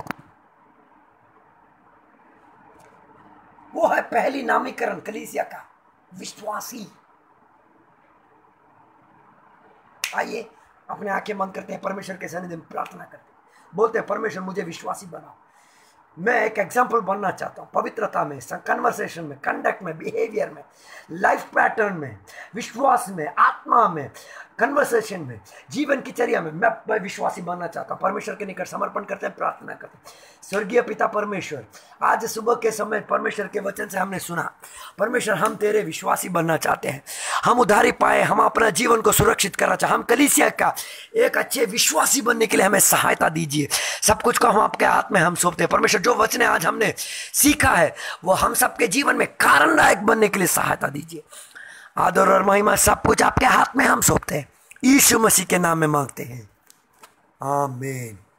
वो है पहली नामीकरण कलीसिया का, विश्वासी। आइए अपने आंखें बंद करते हैं, परमेश्वर के सन्निधि में प्रार्थना करते हैं, बोलते हैं, परमेश्वर मुझे विश्वासी बनाओ। मैं एक एग्जाम्पल बनना चाहता हूँ, पवित्रता में, कन्वर्सेशन में, कंडक्ट में, बिहेवियर में, लाइफ पैटर्न में, विश्वास में, आत्मा में, कन्वर्सेशन में, जीवन की चर्या में मैं विश्वासी बनना चाहता हूँ। परमेश्वर के निकट समर्पण करते हैं, प्रार्थना करते हैं। स्वर्गीय पिता परमेश्वर, आज सुबह के समय परमेश्वर के वचन से हमने सुना, परमेश्वर हम तेरे विश्वासी बनना चाहते हैं। हम उधारी पाए, हम अपना जीवन को सुरक्षित करना चाहे, हम कलीसिया का एक अच्छे विश्वासी बनने के लिए हमें सहायता दीजिए। सब कुछ को हम आपके हाथ में हम सौंपते हैं परमेश्वर। जो वचन आज हमने सीखा है वो हम सबके जीवन में कारणदायक बनने के लिए सहायता दीजिए। आदर और महिमा सब कुछ आपके हाथ में हम सौंपते हैं, यीशु मसीह के नाम में मांगते हैं, आमीन।